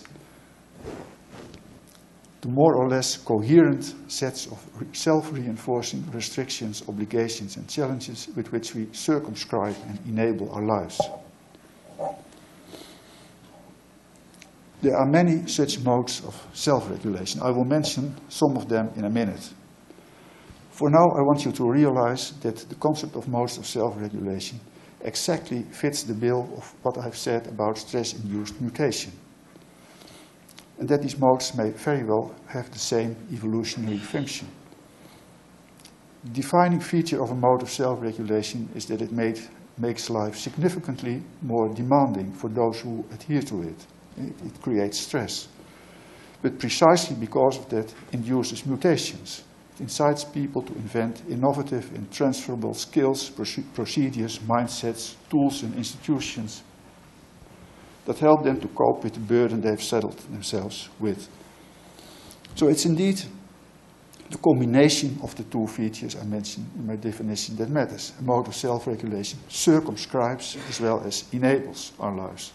the more or less coherent sets of self-reinforcing restrictions, obligations and challenges with which we circumscribe and enable our lives. There are many such modes of self-regulation. I will mention some of them in a minute. For now, I want you to realize that the concept of modes of self-regulation exactly fits the bill of what I've said about stress-induced mutation, and that these modes may very well have the same evolutionary function. The defining feature of a mode of self-regulation is that it made, makes life significantly more demanding for those who adhere to it. It, it creates stress. But precisely because of that, induces mutations. It incites people to invent innovative and transferable skills, procedures, mindsets, tools and institutions that help them to cope with the burden they've settled themselves with. So it's indeed the combination of the two features I mentioned in my definition that matters. A mode of self-regulation circumscribes as well as enables our lives.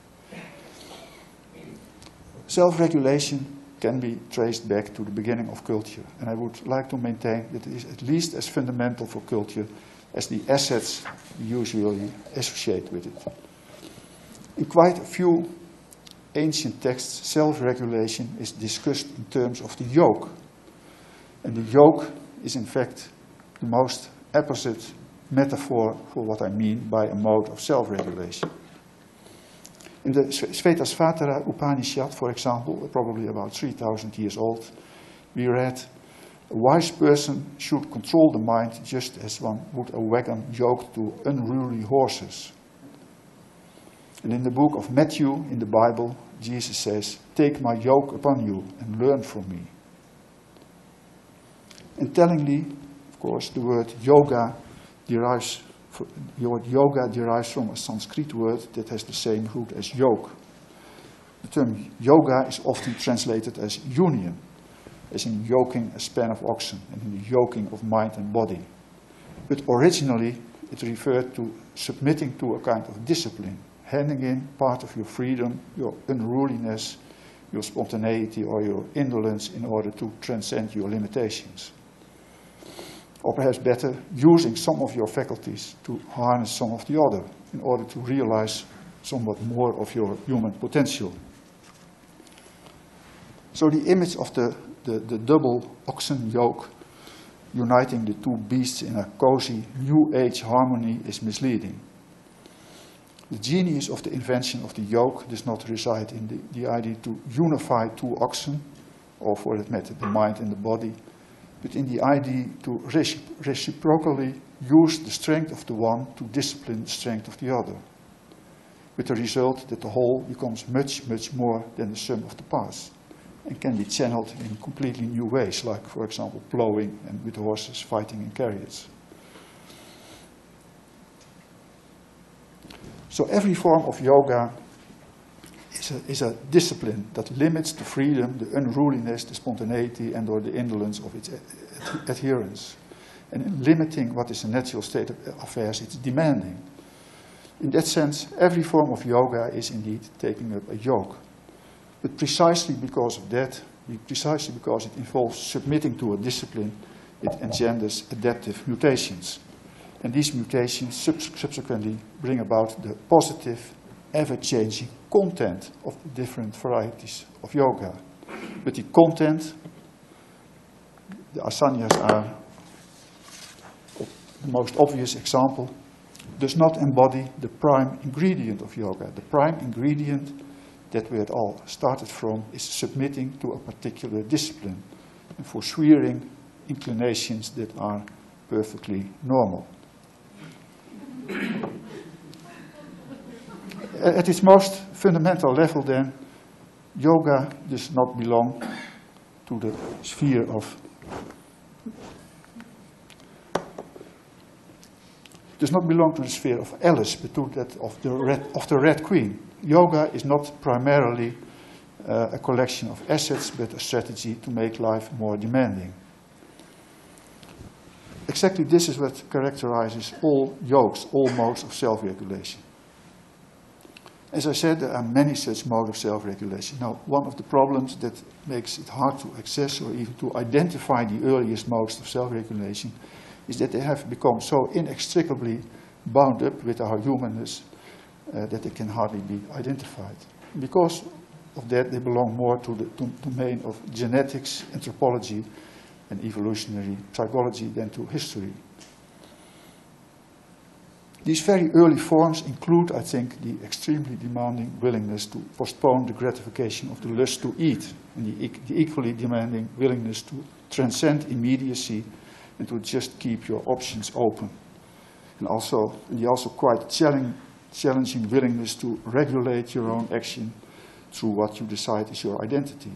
Self-regulation can be traced back to the beginning of culture, and I would like to maintain that it is at least as fundamental for culture as the assets we usually associate with it. In quite a few ancient texts, self-regulation is discussed in terms of the yoke. And the yoke is in fact the most apposite metaphor for what I mean by a mode of self-regulation. In the Svetasvatara Upanishad, for example, probably about three thousand years old, we read, a wise person should control the mind just as one would a wagon yoked to unruly horses. And in the book of Matthew, in the Bible, Jesus says, take my yoke upon you and learn from me. And tellingly, of course, the word yoga derives, the word yoga derives from a Sanskrit word that has the same root as yoke. The term yoga is often translated as union, as in yoking a span of oxen and in the yoking of mind and body. But originally, it referred to submitting to a kind of discipline, handing in part of your freedom, your unruliness, your spontaneity or your indolence in order to transcend your limitations. Or perhaps better, using some of your faculties to harness some of the other in order to realize somewhat more of your human potential. So the image of the, the, the double oxen yoke uniting the two beasts in a cozy new age harmony is misleading. The genius of the invention of the yoke does not reside in the, the idea to unify two oxen, or for that matter the mind and the body, but in the idea to recipro reciprocally use the strength of the one to discipline the strength of the other, with the result that the whole becomes much, much more than the sum of the parts, and can be channeled in completely new ways, like, for example, plowing and with horses fighting in chariots. So every form of yoga is a, is a discipline that limits the freedom, the unruliness, the spontaneity, and or the indolence of its ad adherents. And in limiting what is a natural state of affairs, it's demanding. In that sense, every form of yoga is indeed taking up a yoke. But precisely because of that, precisely because it involves submitting to a discipline, it engenders adaptive mutations. And these mutations subs subsequently bring about the positive, ever-changing content of the different varieties of yoga. But the content, the asanas are the most obvious example, does not embody the prime ingredient of yoga. The prime ingredient that we had all started from is submitting to a particular discipline and forswearing inclinations that are perfectly normal. At its most fundamental level then, yoga does not belong to the sphere of does not belong to the sphere of Alice, but to that of the Red, of the Red Queen. Yoga is not primarily uh, a collection of assets, but a strategy to make life more demanding. Exactly this is what characterizes all yokes, all modes of self-regulation. As I said, there are many such modes of self-regulation. Now, one of the problems that makes it hard to access or even to identify the earliest modes of self-regulation is that they have become so inextricably bound up with our humanness uh, that they can hardly be identified. Because of that, they belong more to the to, domain of genetics, anthropology, and evolutionary psychology than to history. These very early forms include, I think, the extremely demanding willingness to postpone the gratification of the lust to eat, and the, the equally demanding willingness to transcend immediacy and to just keep your options open. And also, the also quite challenging, challenging willingness to regulate your own action through what you decide is your identity.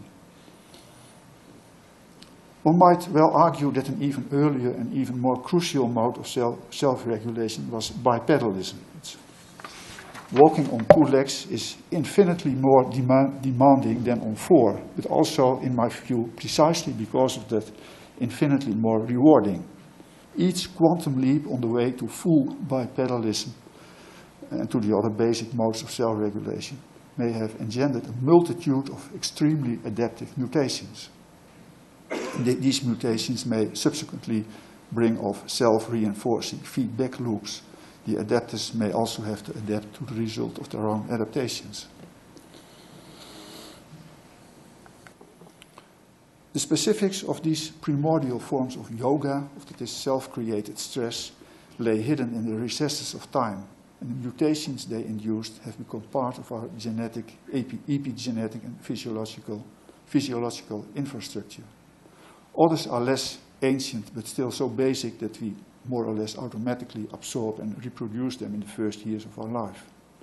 One might well argue that an even earlier and even more crucial mode of self, self-regulation was bipedalism. It's walking on two legs is infinitely more demand, demanding than on four, but also, in my view, precisely because of that, infinitely more rewarding. Each quantum leap on the way to full bipedalism and to the other basic modes of self-regulation may have engendered a multitude of extremely adaptive mutations. These mutations may subsequently bring off self-reinforcing feedback loops. The adapters may also have to adapt to the result of their own adaptations. The specifics of these primordial forms of yoga, of this self-created stress, lay hidden in the recesses of time, and the mutations they induced have become part of our genetic, epi epigenetic and physiological, physiological infrastructure. Others are less ancient, but still so basic that we more or less automatically absorb and reproduce them in the first years of our life.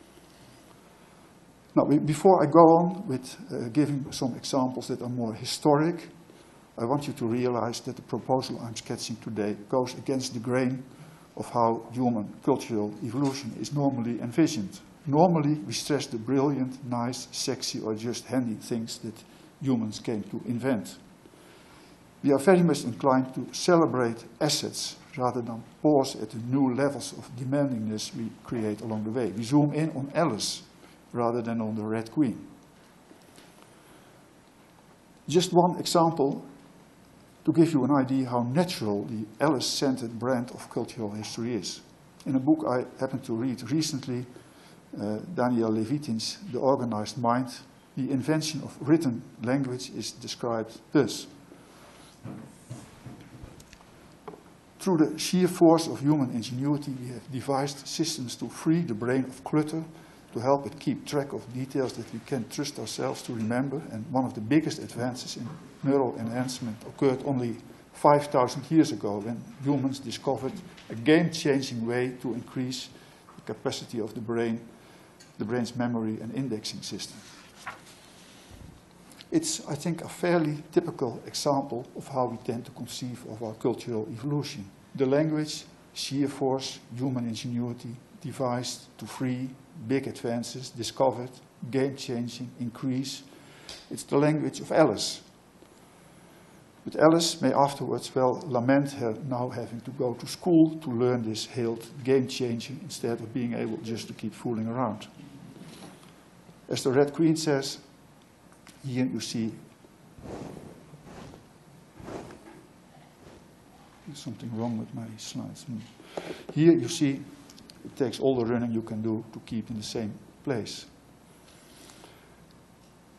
Now, before I go on with uh, giving some examples that are more historic, I want you to realize that the proposal I'm sketching today goes against the grain of how human cultural evolution is normally envisioned. Normally, we stress the brilliant, nice, sexy, or just handy things that humans came to invent. We are very much inclined to celebrate assets rather than pause at the new levels of demandingness we create along the way. We zoom in on Alice rather than on the Red Queen. Just one example to give you an idea how natural the Alice-centered brand of cultural history is. In a book I happened to read recently, uh, Daniel Levitin's The Organized Mind, the invention of written language is described thus. Through the sheer force of human ingenuity, we have devised systems to free the brain of clutter, to help it keep track of details that we can't trust ourselves to remember. And one of the biggest advances in neural enhancement occurred only five thousand years ago, when humans discovered a game-changing way to increase the capacity of the brain, the brain's memory and indexing system. It's, I think, a fairly typical example of how we tend to conceive of our cultural evolution. The language, sheer force, human ingenuity, devised to free, big advances, discovered, game-changing, increase. It's the language of Alice. But Alice may afterwards well lament her now having to go to school to learn this hailed game-changing instead of being able just to keep fooling around. As the Red Queen says, here you see there's something wrong with my slides. Here you see it takes all the running you can do to keep in the same place.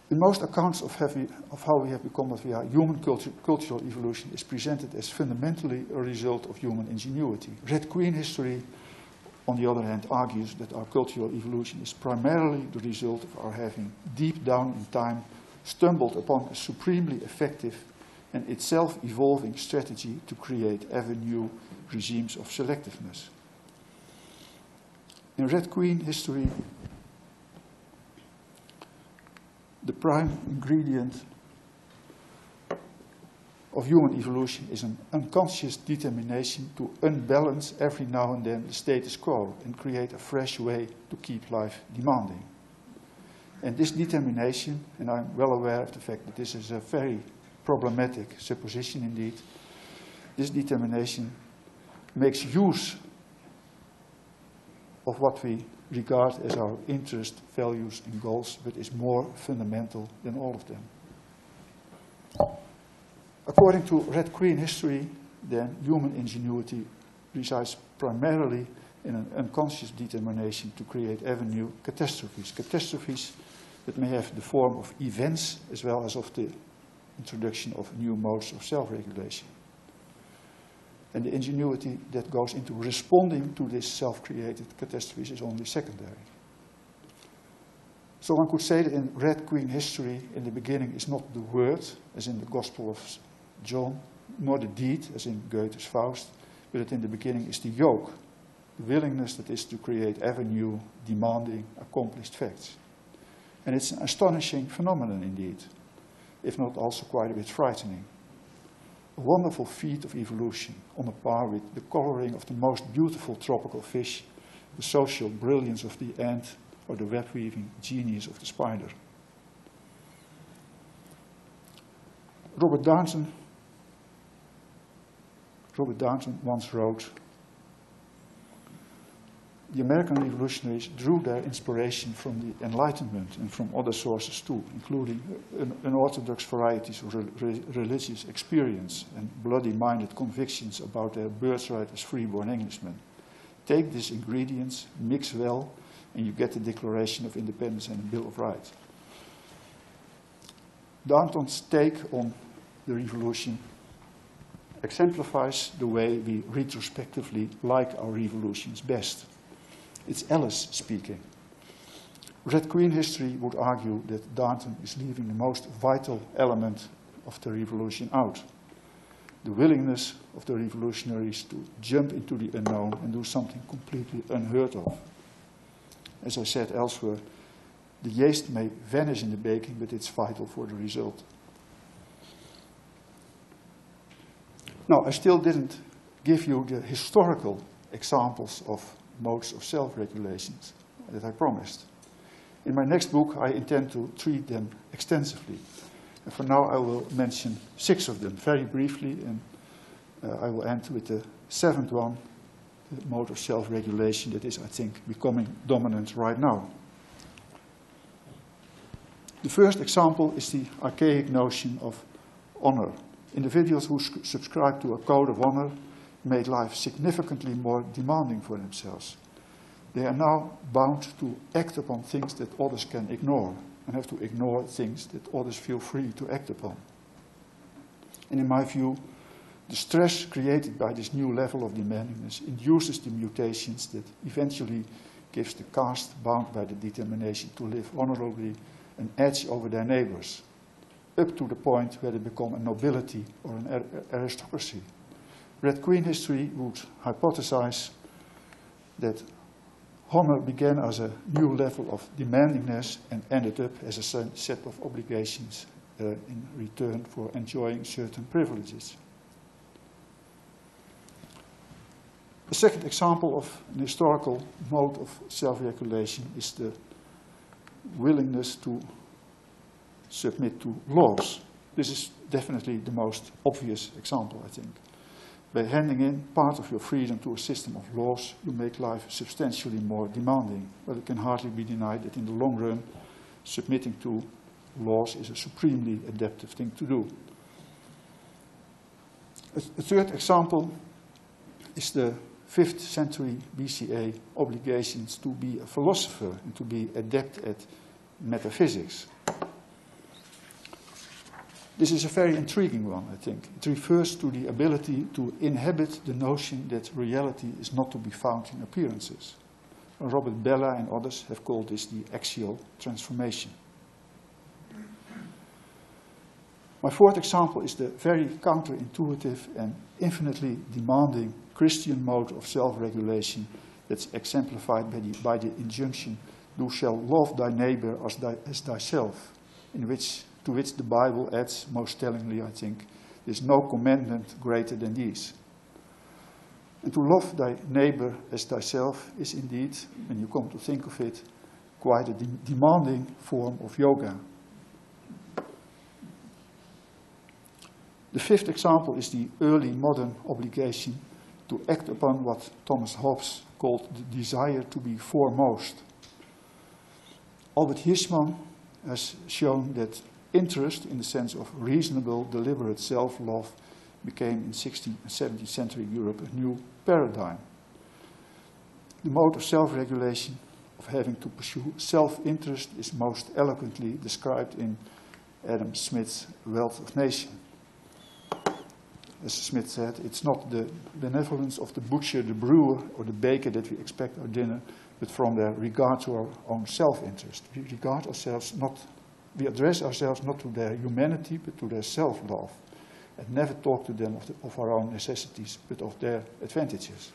In most accounts of, heavy, of how we have become what we are, human culture, cultural evolution is presented as fundamentally a result of human ingenuity. Red Queen history, on the other hand, argues that our cultural evolution is primarily the result of our having, deep down in time, stumbled upon a supremely effective and itself evolving strategy to create ever new regimes of selectiveness. In Red Queen history, the prime ingredient of human evolution is an unconscious determination to unbalance every now and then the status quo and create a fresh way to keep life demanding. And this determination, and I'm well aware of the fact that this is a very problematic supposition indeed, this determination makes use of what we regard as our interests, values and goals, but is more fundamental than all of them. According to Red Queen history, then, human ingenuity resides primarily in an unconscious determination to create ever new catastrophes. Catastrophes that may have the form of events as well as of the introduction of new modes of self-regulation. And the ingenuity that goes into responding to this self-created catastrophes is only secondary. So one could say that in Red Queen history, in the beginning is not the word, as in the Gospel of John, nor the deed, as in Goethe's Faust, but that in the beginning is the yoke, the willingness that is to create ever new, demanding, accomplished facts. And it's an astonishing phenomenon indeed, if not also quite a bit frightening. A wonderful feat of evolution, on a par with the coloring of the most beautiful tropical fish, the social brilliance of the ant, or the web-weaving genius of the spider. Robert Darnton, Robert Darnton once wrote, "The American revolutionaries drew their inspiration from the Enlightenment and from other sources too, including un unorthodox varieties of re re religious experience and bloody-minded convictions about their birthright as freeborn Englishmen. Take these ingredients, mix well, and you get the Declaration of Independence and the Bill of Rights." Darnton's take on the revolution exemplifies the way we retrospectively like our revolutions best. It's Ellis speaking. Red Queen history would argue that Darnton is leaving the most vital element of the revolution out. The willingness of the revolutionaries to jump into the unknown and do something completely unheard of. As I said elsewhere, the yeast may vanish in the baking, but it's vital for the result. Now, I still didn't give you the historical examples of modes of self-regulations that I promised. In my next book, I intend to treat them extensively. And for now, I will mention six of them very briefly, and uh, I will end with the seventh one, the mode of self-regulation that is, I think, becoming dominant right now. The first example is the archaic notion of honor. Individuals who subscribe to a code of honor made life significantly more demanding for themselves. They are now bound to act upon things that others can ignore, and have to ignore things that others feel free to act upon. And in my view, the stress created by this new level of demandingness induces the mutations that eventually gives the caste bound by the determination to live honorably an edge over their neighbors, up to the point where they become a nobility or an aristocracy. Red Queen history would hypothesize that honor began as a new level of demandingness and ended up as a set of obligations uh, in return for enjoying certain privileges. A second example of an historical mode of self-regulation is the willingness to submit to laws. This is definitely the most obvious example, I think. By handing in part of your freedom to a system of laws, you make life substantially more demanding. But it can hardly be denied that in the long run, submitting to laws is a supremely adaptive thing to do. A, a third example is the fifth century B C A obligations to be a philosopher and to be adept at metaphysics. This is a very intriguing one, I think. It refers to the ability to inhabit the notion that reality is not to be found in appearances. Robert Bellah and others have called this the axial transformation. My fourth example is the very counterintuitive and infinitely demanding Christian mode of self-regulation that's exemplified by the, by the injunction, "Thou shalt love thy neighbor as, thy, as thyself," in which, to which the Bible adds, most tellingly, I think, "There's no commandment greater than these." And to love thy neighbor as thyself is indeed, when you come to think of it, quite a de demanding form of yoga. The fifth example is the early modern obligation to act upon what Thomas Hobbes called the desire to be foremost. Albert Hirschman has shown that interest, in the sense of reasonable, deliberate self-love, became in sixteenth and seventeenth century Europe a new paradigm. The mode of self-regulation, of having to pursue self-interest, is most eloquently described in Adam Smith's Wealth of Nations. As Smith said, it's not the benevolence of the butcher, the brewer, or the baker that we expect our dinner, but from their regard to our own self-interest. We regard ourselves not, we address ourselves not to their humanity, but to their self-love, and never talk to them of, the, of our own necessities, but of their advantages.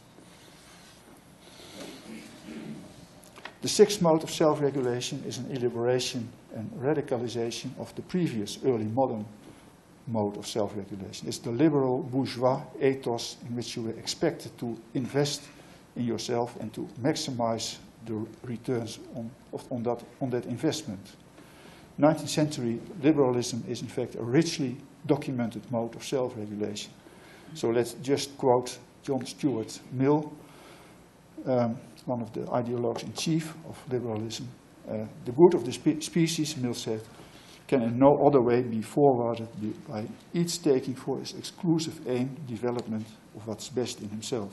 The sixth mode of self-regulation is an elaboration and radicalization of the previous early modern mode of self-regulation. It's the liberal bourgeois ethos in which you were expected to invest in yourself and to maximize the returns on, of, on, that, on that investment. nineteenth century liberalism is in fact a richly documented mode of self-regulation. So let's just quote John Stuart Mill, um, one of the ideologues in chief of liberalism. Uh, the good of the spe species, Mill said, can in no other way be forwarded by each taking for his exclusive aim the development of what's best in himself.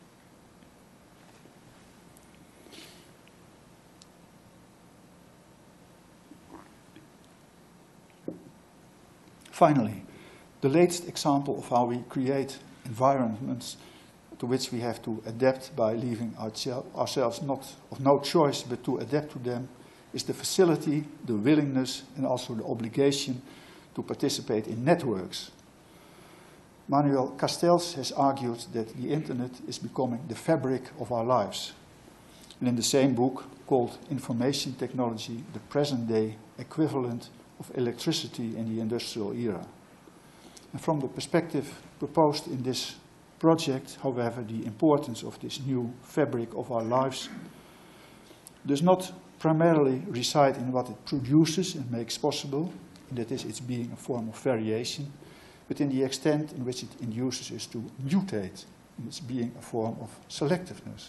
Finally, the latest example of how we create environments to which we have to adapt by leaving ourselves not of no choice but to adapt to them is the facility, the willingness, and also the obligation to participate in networks. Manuel Castells has argued that the internet is becoming the fabric of our lives. And in the same book, called Information Technology, the present-day equivalent of electricity in the industrial era. And from the perspective proposed in this project, however, the importance of this new fabric of our lives does not primarily reside in what it produces and makes possible, and that is its being a form of variation, but in the extent in which it induces us to mutate, in its being a form of selectiveness.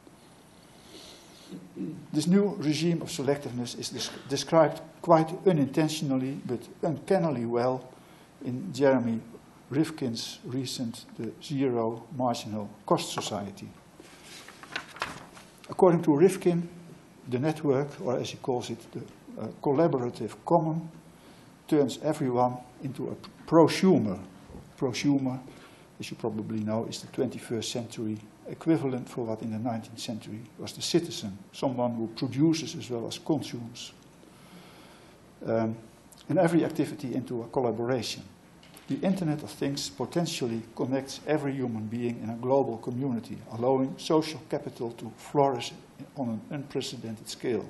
This new regime of selectiveness is described quite unintentionally, but uncannily well in Jeremy Rifkin's recent The Zero Marginal Cost Society. According to Rifkin, the network, or as he calls it, the uh, collaborative common, turns everyone into a prosumer. Prosumer, as you probably know, is the twenty-first century equivalent for what in the nineteenth century was the citizen, someone who produces as well as consumes. Um, and every activity into a collaboration. The Internet of Things potentially connects every human being in a global community, allowing social capital to flourish on an unprecedented scale.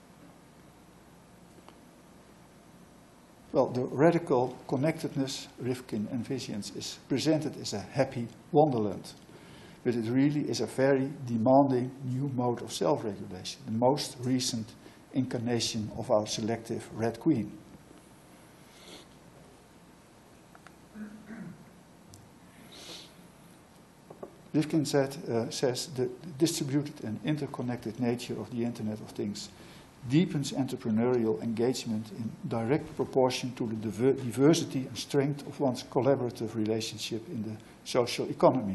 Well, the radical connectedness Rifkin envisions is presented as a happy wonderland, but it really is a very demanding new mode of self-regulation, the most recent incarnation of our selective Red Queen. Rifkin said, uh, says the distributed and interconnected nature of the Internet of Things deepens entrepreneurial engagement in direct proportion to the diver diversity and strength of one's collaborative relationship in the social economy.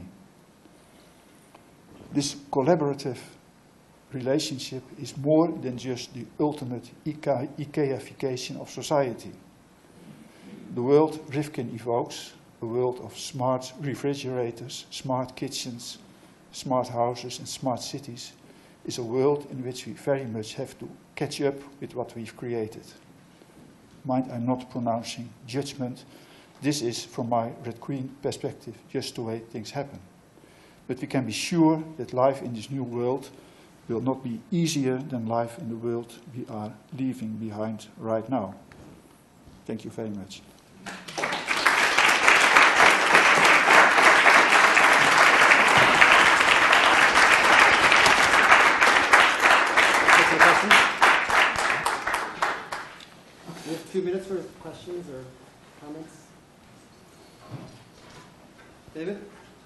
This collaborative relationship is more than just the ultimate Ikeification of society. the world Rifkin evokes, a world of smart refrigerators, smart kitchens, smart houses and smart cities, is a world in which we very much have to catch up with what we've created. Mind, I'm not pronouncing judgment. This is, from my Red Queen perspective, just the way things happen. But we can be sure that life in this new world will not be easier than life in the world we are leaving behind right now. Thank you very much. We have two minutes for questions or comments. David?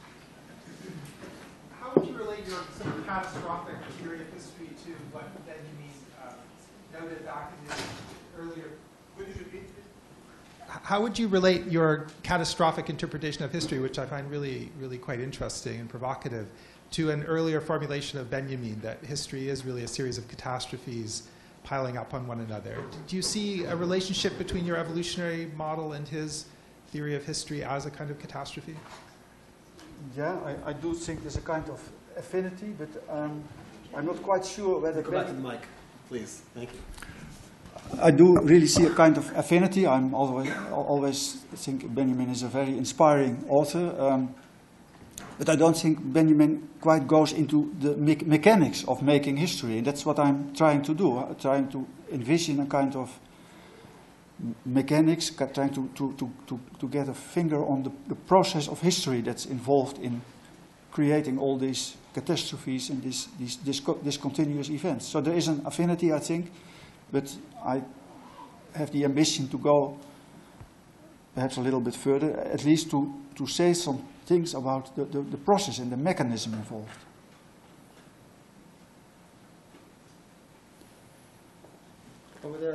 How would you relate your sort of catastrophic theory of history to what Benjamin uh, noted back in his earlier? Would you repeat? How would you relate your catastrophic interpretation of history, which I find really, really quite interesting and provocative, to an earlier formulation of Benjamin, that history is really a series of catastrophes piling up on one another? Do you see a relationship between your evolutionary model and his theory of history as a kind of catastrophe? Yeah, I, I do think there's a kind of affinity, but um, I'm not quite sure whether... Go back to the mic, please. Thank you. I do really see a kind of affinity. I'm always, always think Benjamin is a very inspiring author, um, but I don't think Benjamin quite goes into the me mechanics of making history, and that's what I'm trying to do, uh, trying to envision a kind of mechanics, trying to, to, to, to, to get a finger on the, the process of history that's involved in creating all these catastrophes and these, these disco discontinuous events. So there is an affinity, I think, but I have the ambition to go perhaps a little bit further, at least to, to say some things about the, the, the process and the mechanism involved. Over there.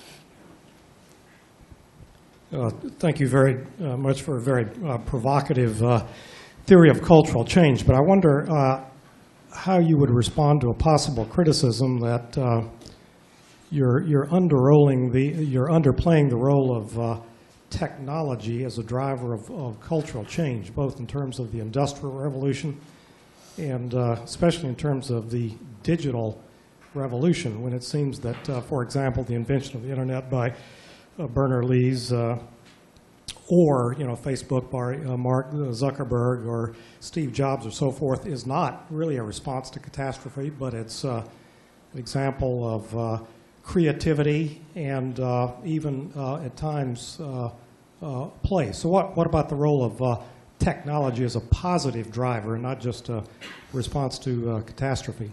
Uh, thank you very uh, much for a very uh, provocative uh, theory of cultural change, but I wonder uh, how you would respond to a possible criticism that uh, you're, you're underrolling the, you're underplaying the role of uh, technology as a driver of, of cultural change, both in terms of the Industrial Revolution and uh, especially in terms of the digital revolution, when it seems that, uh, for example, the invention of the Internet by Uh, Berners-Lee's, uh, or you know, Facebook by uh, Mark Zuckerberg or Steve Jobs or so forth, is not really a response to catastrophe, but it's uh, an example of uh, creativity and uh, even uh, at times uh, uh, play. So what, what about the role of uh, technology as a positive driver and not just a response to uh, catastrophe?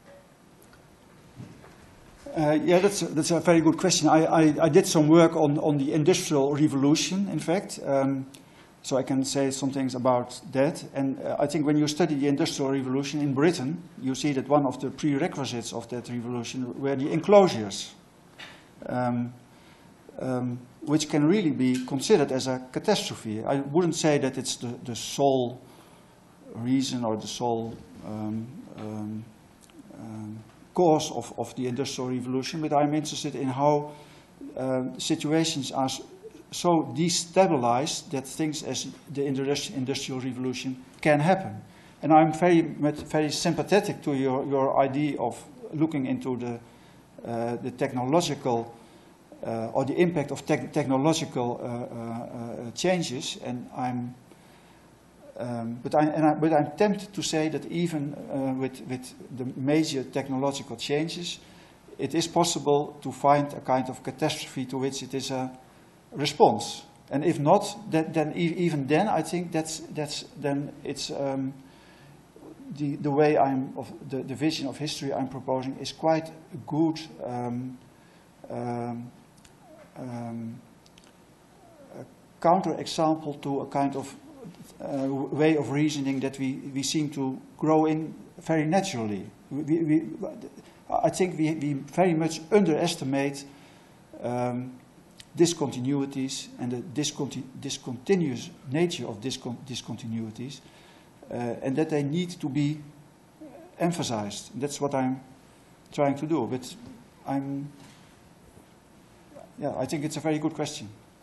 Uh, yeah, that's a, that's a very good question. I, I, I did some work on, on the Industrial Revolution, in fact, um, so I can say some things about that. And uh, I think when you study the Industrial Revolution in Britain, you see that one of the prerequisites of that revolution were the enclosures, um, um, which can really be considered as a catastrophe. I wouldn't say that it's the, the sole reason or the sole um, um, um, cause of, of the Industrial Revolution, but I'm interested in how uh, situations are so destabilized that things as the Industrial Revolution can happen. And I'm very, very sympathetic to your, your idea of looking into the, uh, the technological uh, or the impact of te technological uh, uh, changes, and I'm Um, but, I, and I, but I'm tempted to say that even uh, with, with the major technological changes, it is possible to find a kind of catastrophe to which it is a response. And if not, that, then e even then, I think that's, that's then it's um, the, the way I'm of the, the vision of history I'm proposing is quite a good um, um, um, a counter-example to a kind of Uh, way of reasoning that we, we seem to grow in very naturally. We, we, I think we, we very much underestimate um, discontinuities and the disconti discontinuous nature of discon discontinuities, uh, and that they need to be emphasized. That's what I'm trying to do. But I'm, yeah, I think it's a very good question.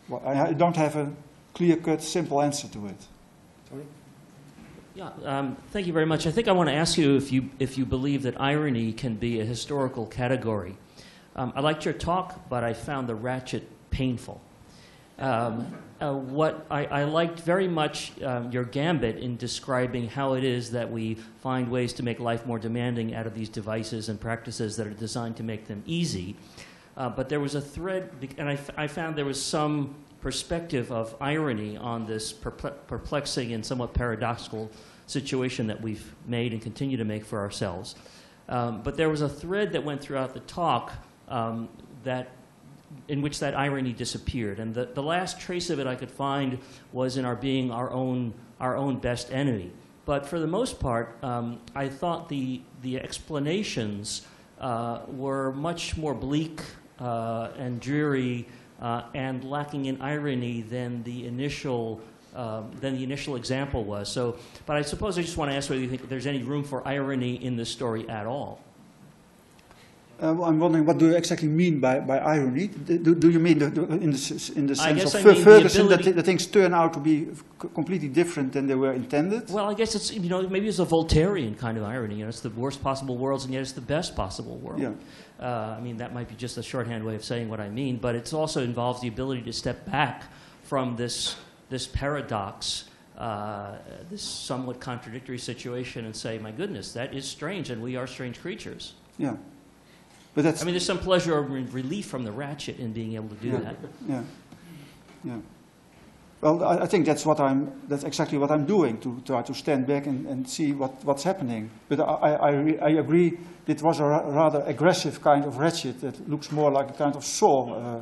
Well, I, I don't have a clear-cut, simple answer to it. Tony? Yeah, um, thank you very much. I think I want to ask you if you if you believe that irony can be a historical category. Um, I liked your talk, but I found the ratchet painful. Um, uh, what I, I liked very much um, your gambit in describing how it is that we find ways to make life more demanding out of these devices and practices that are designed to make them easy. Uh, but there was a thread, and I, f I found there was some perspective of irony on this perple perplexing and somewhat paradoxical situation that we've made and continue to make for ourselves. Um, but there was a thread that went throughout the talk um, that in which that irony disappeared. And the, the last trace of it I could find was in our being our own, our own best enemy. But for the most part, um, I thought the, the explanations uh, were much more bleak uh, and dreary uh, and lacking in irony than the initial um, than the initial example was. So, but I suppose I just want to ask whether you think there's any room for irony in this story at all. Uh, well, I'm wondering, what do you exactly mean by, by irony? Do, do you mean the, the, in the, in the sense guess of I mean the Ferguson that, ability- th that things turn out to be f completely different than they were intended? Well, I guess it's, you know, maybe it's a Voltairean kind of irony. You know, it's the worst possible worlds, and yet it's the best possible world. Yeah. Uh, I mean, that might be just a shorthand way of saying what I mean, but it also involves the ability to step back from this, this paradox, uh, this somewhat contradictory situation, and say, my goodness, that is strange, and we are strange creatures. Yeah. But that's, I mean, there's some pleasure or re- relief from the ratchet in being able to do yeah, that. Yeah, yeah. Well, I, I think that's what I'm. That's exactly what I'm doing, to try to stand back and, and see what, what's happening. But I, I, re, I agree. It was a ra rather aggressive kind of ratchet that looks more like a kind of saw. Uh,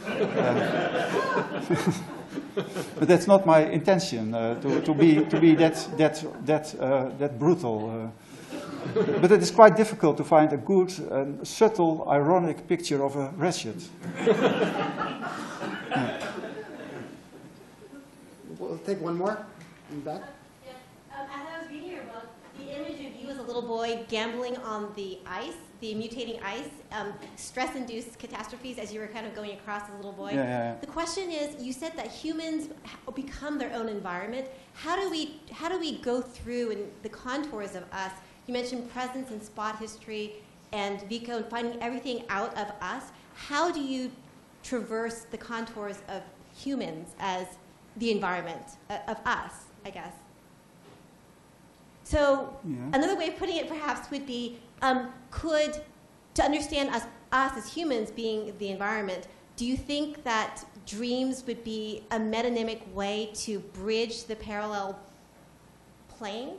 uh, but that's not my intention uh, to, to be to be that that that uh, that brutal. Uh, But it is quite difficult to find a good, uh, subtle, ironic picture of a ratchet. Yeah. We'll take one more in the back. Yeah. Um, as I was reading your book, the image of you as a little boy gambling on the ice, the mutating ice, um, stress-induced catastrophes as you were kind of going across as a little boy. Yeah, yeah, yeah. The question is, you said that humans ha- become their own environment. How do we, how do we go through in the contours of us? You mentioned presence and spot history and Vico and finding everything out of us. How do you traverse the contours of humans as the environment, uh, of us, I guess? So Yeah. another way of putting it perhaps would be, um, could, to understand us, us as humans being the environment, do you think that dreams would be a metonymic way to bridge the parallel planes?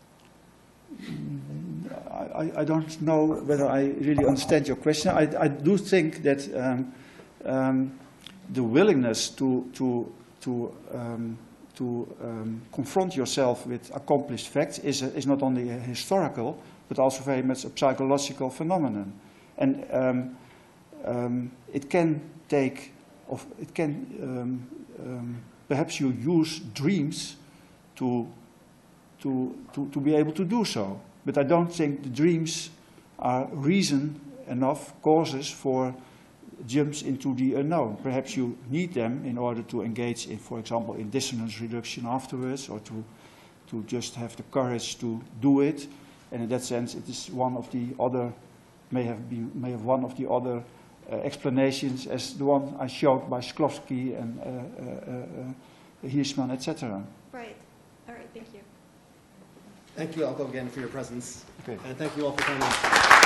I, I don't know whether I really understand your question. I, I do think that um, um, the willingness to to to um, to um, confront yourself with accomplished facts is a, is not only a historical but also very much a psychological phenomenon, and um, um, it can take, of it can um, um, perhaps you use dreams to. To, to, to be able to do so. But I don't think the dreams are reason enough, causes for jumps into the unknown. Perhaps you need them in order to engage in, for example, in dissonance reduction afterwards, or to, to just have the courage to do it. And in that sense, it is one of the other, may have been, may have one of the other uh, explanations as the one I showed by Shklovsky and uh, uh, uh, Hirschman, et cetera. Right. All right, thank you. Thank you, Elko, again for your presence. Okay. And thank you all for coming.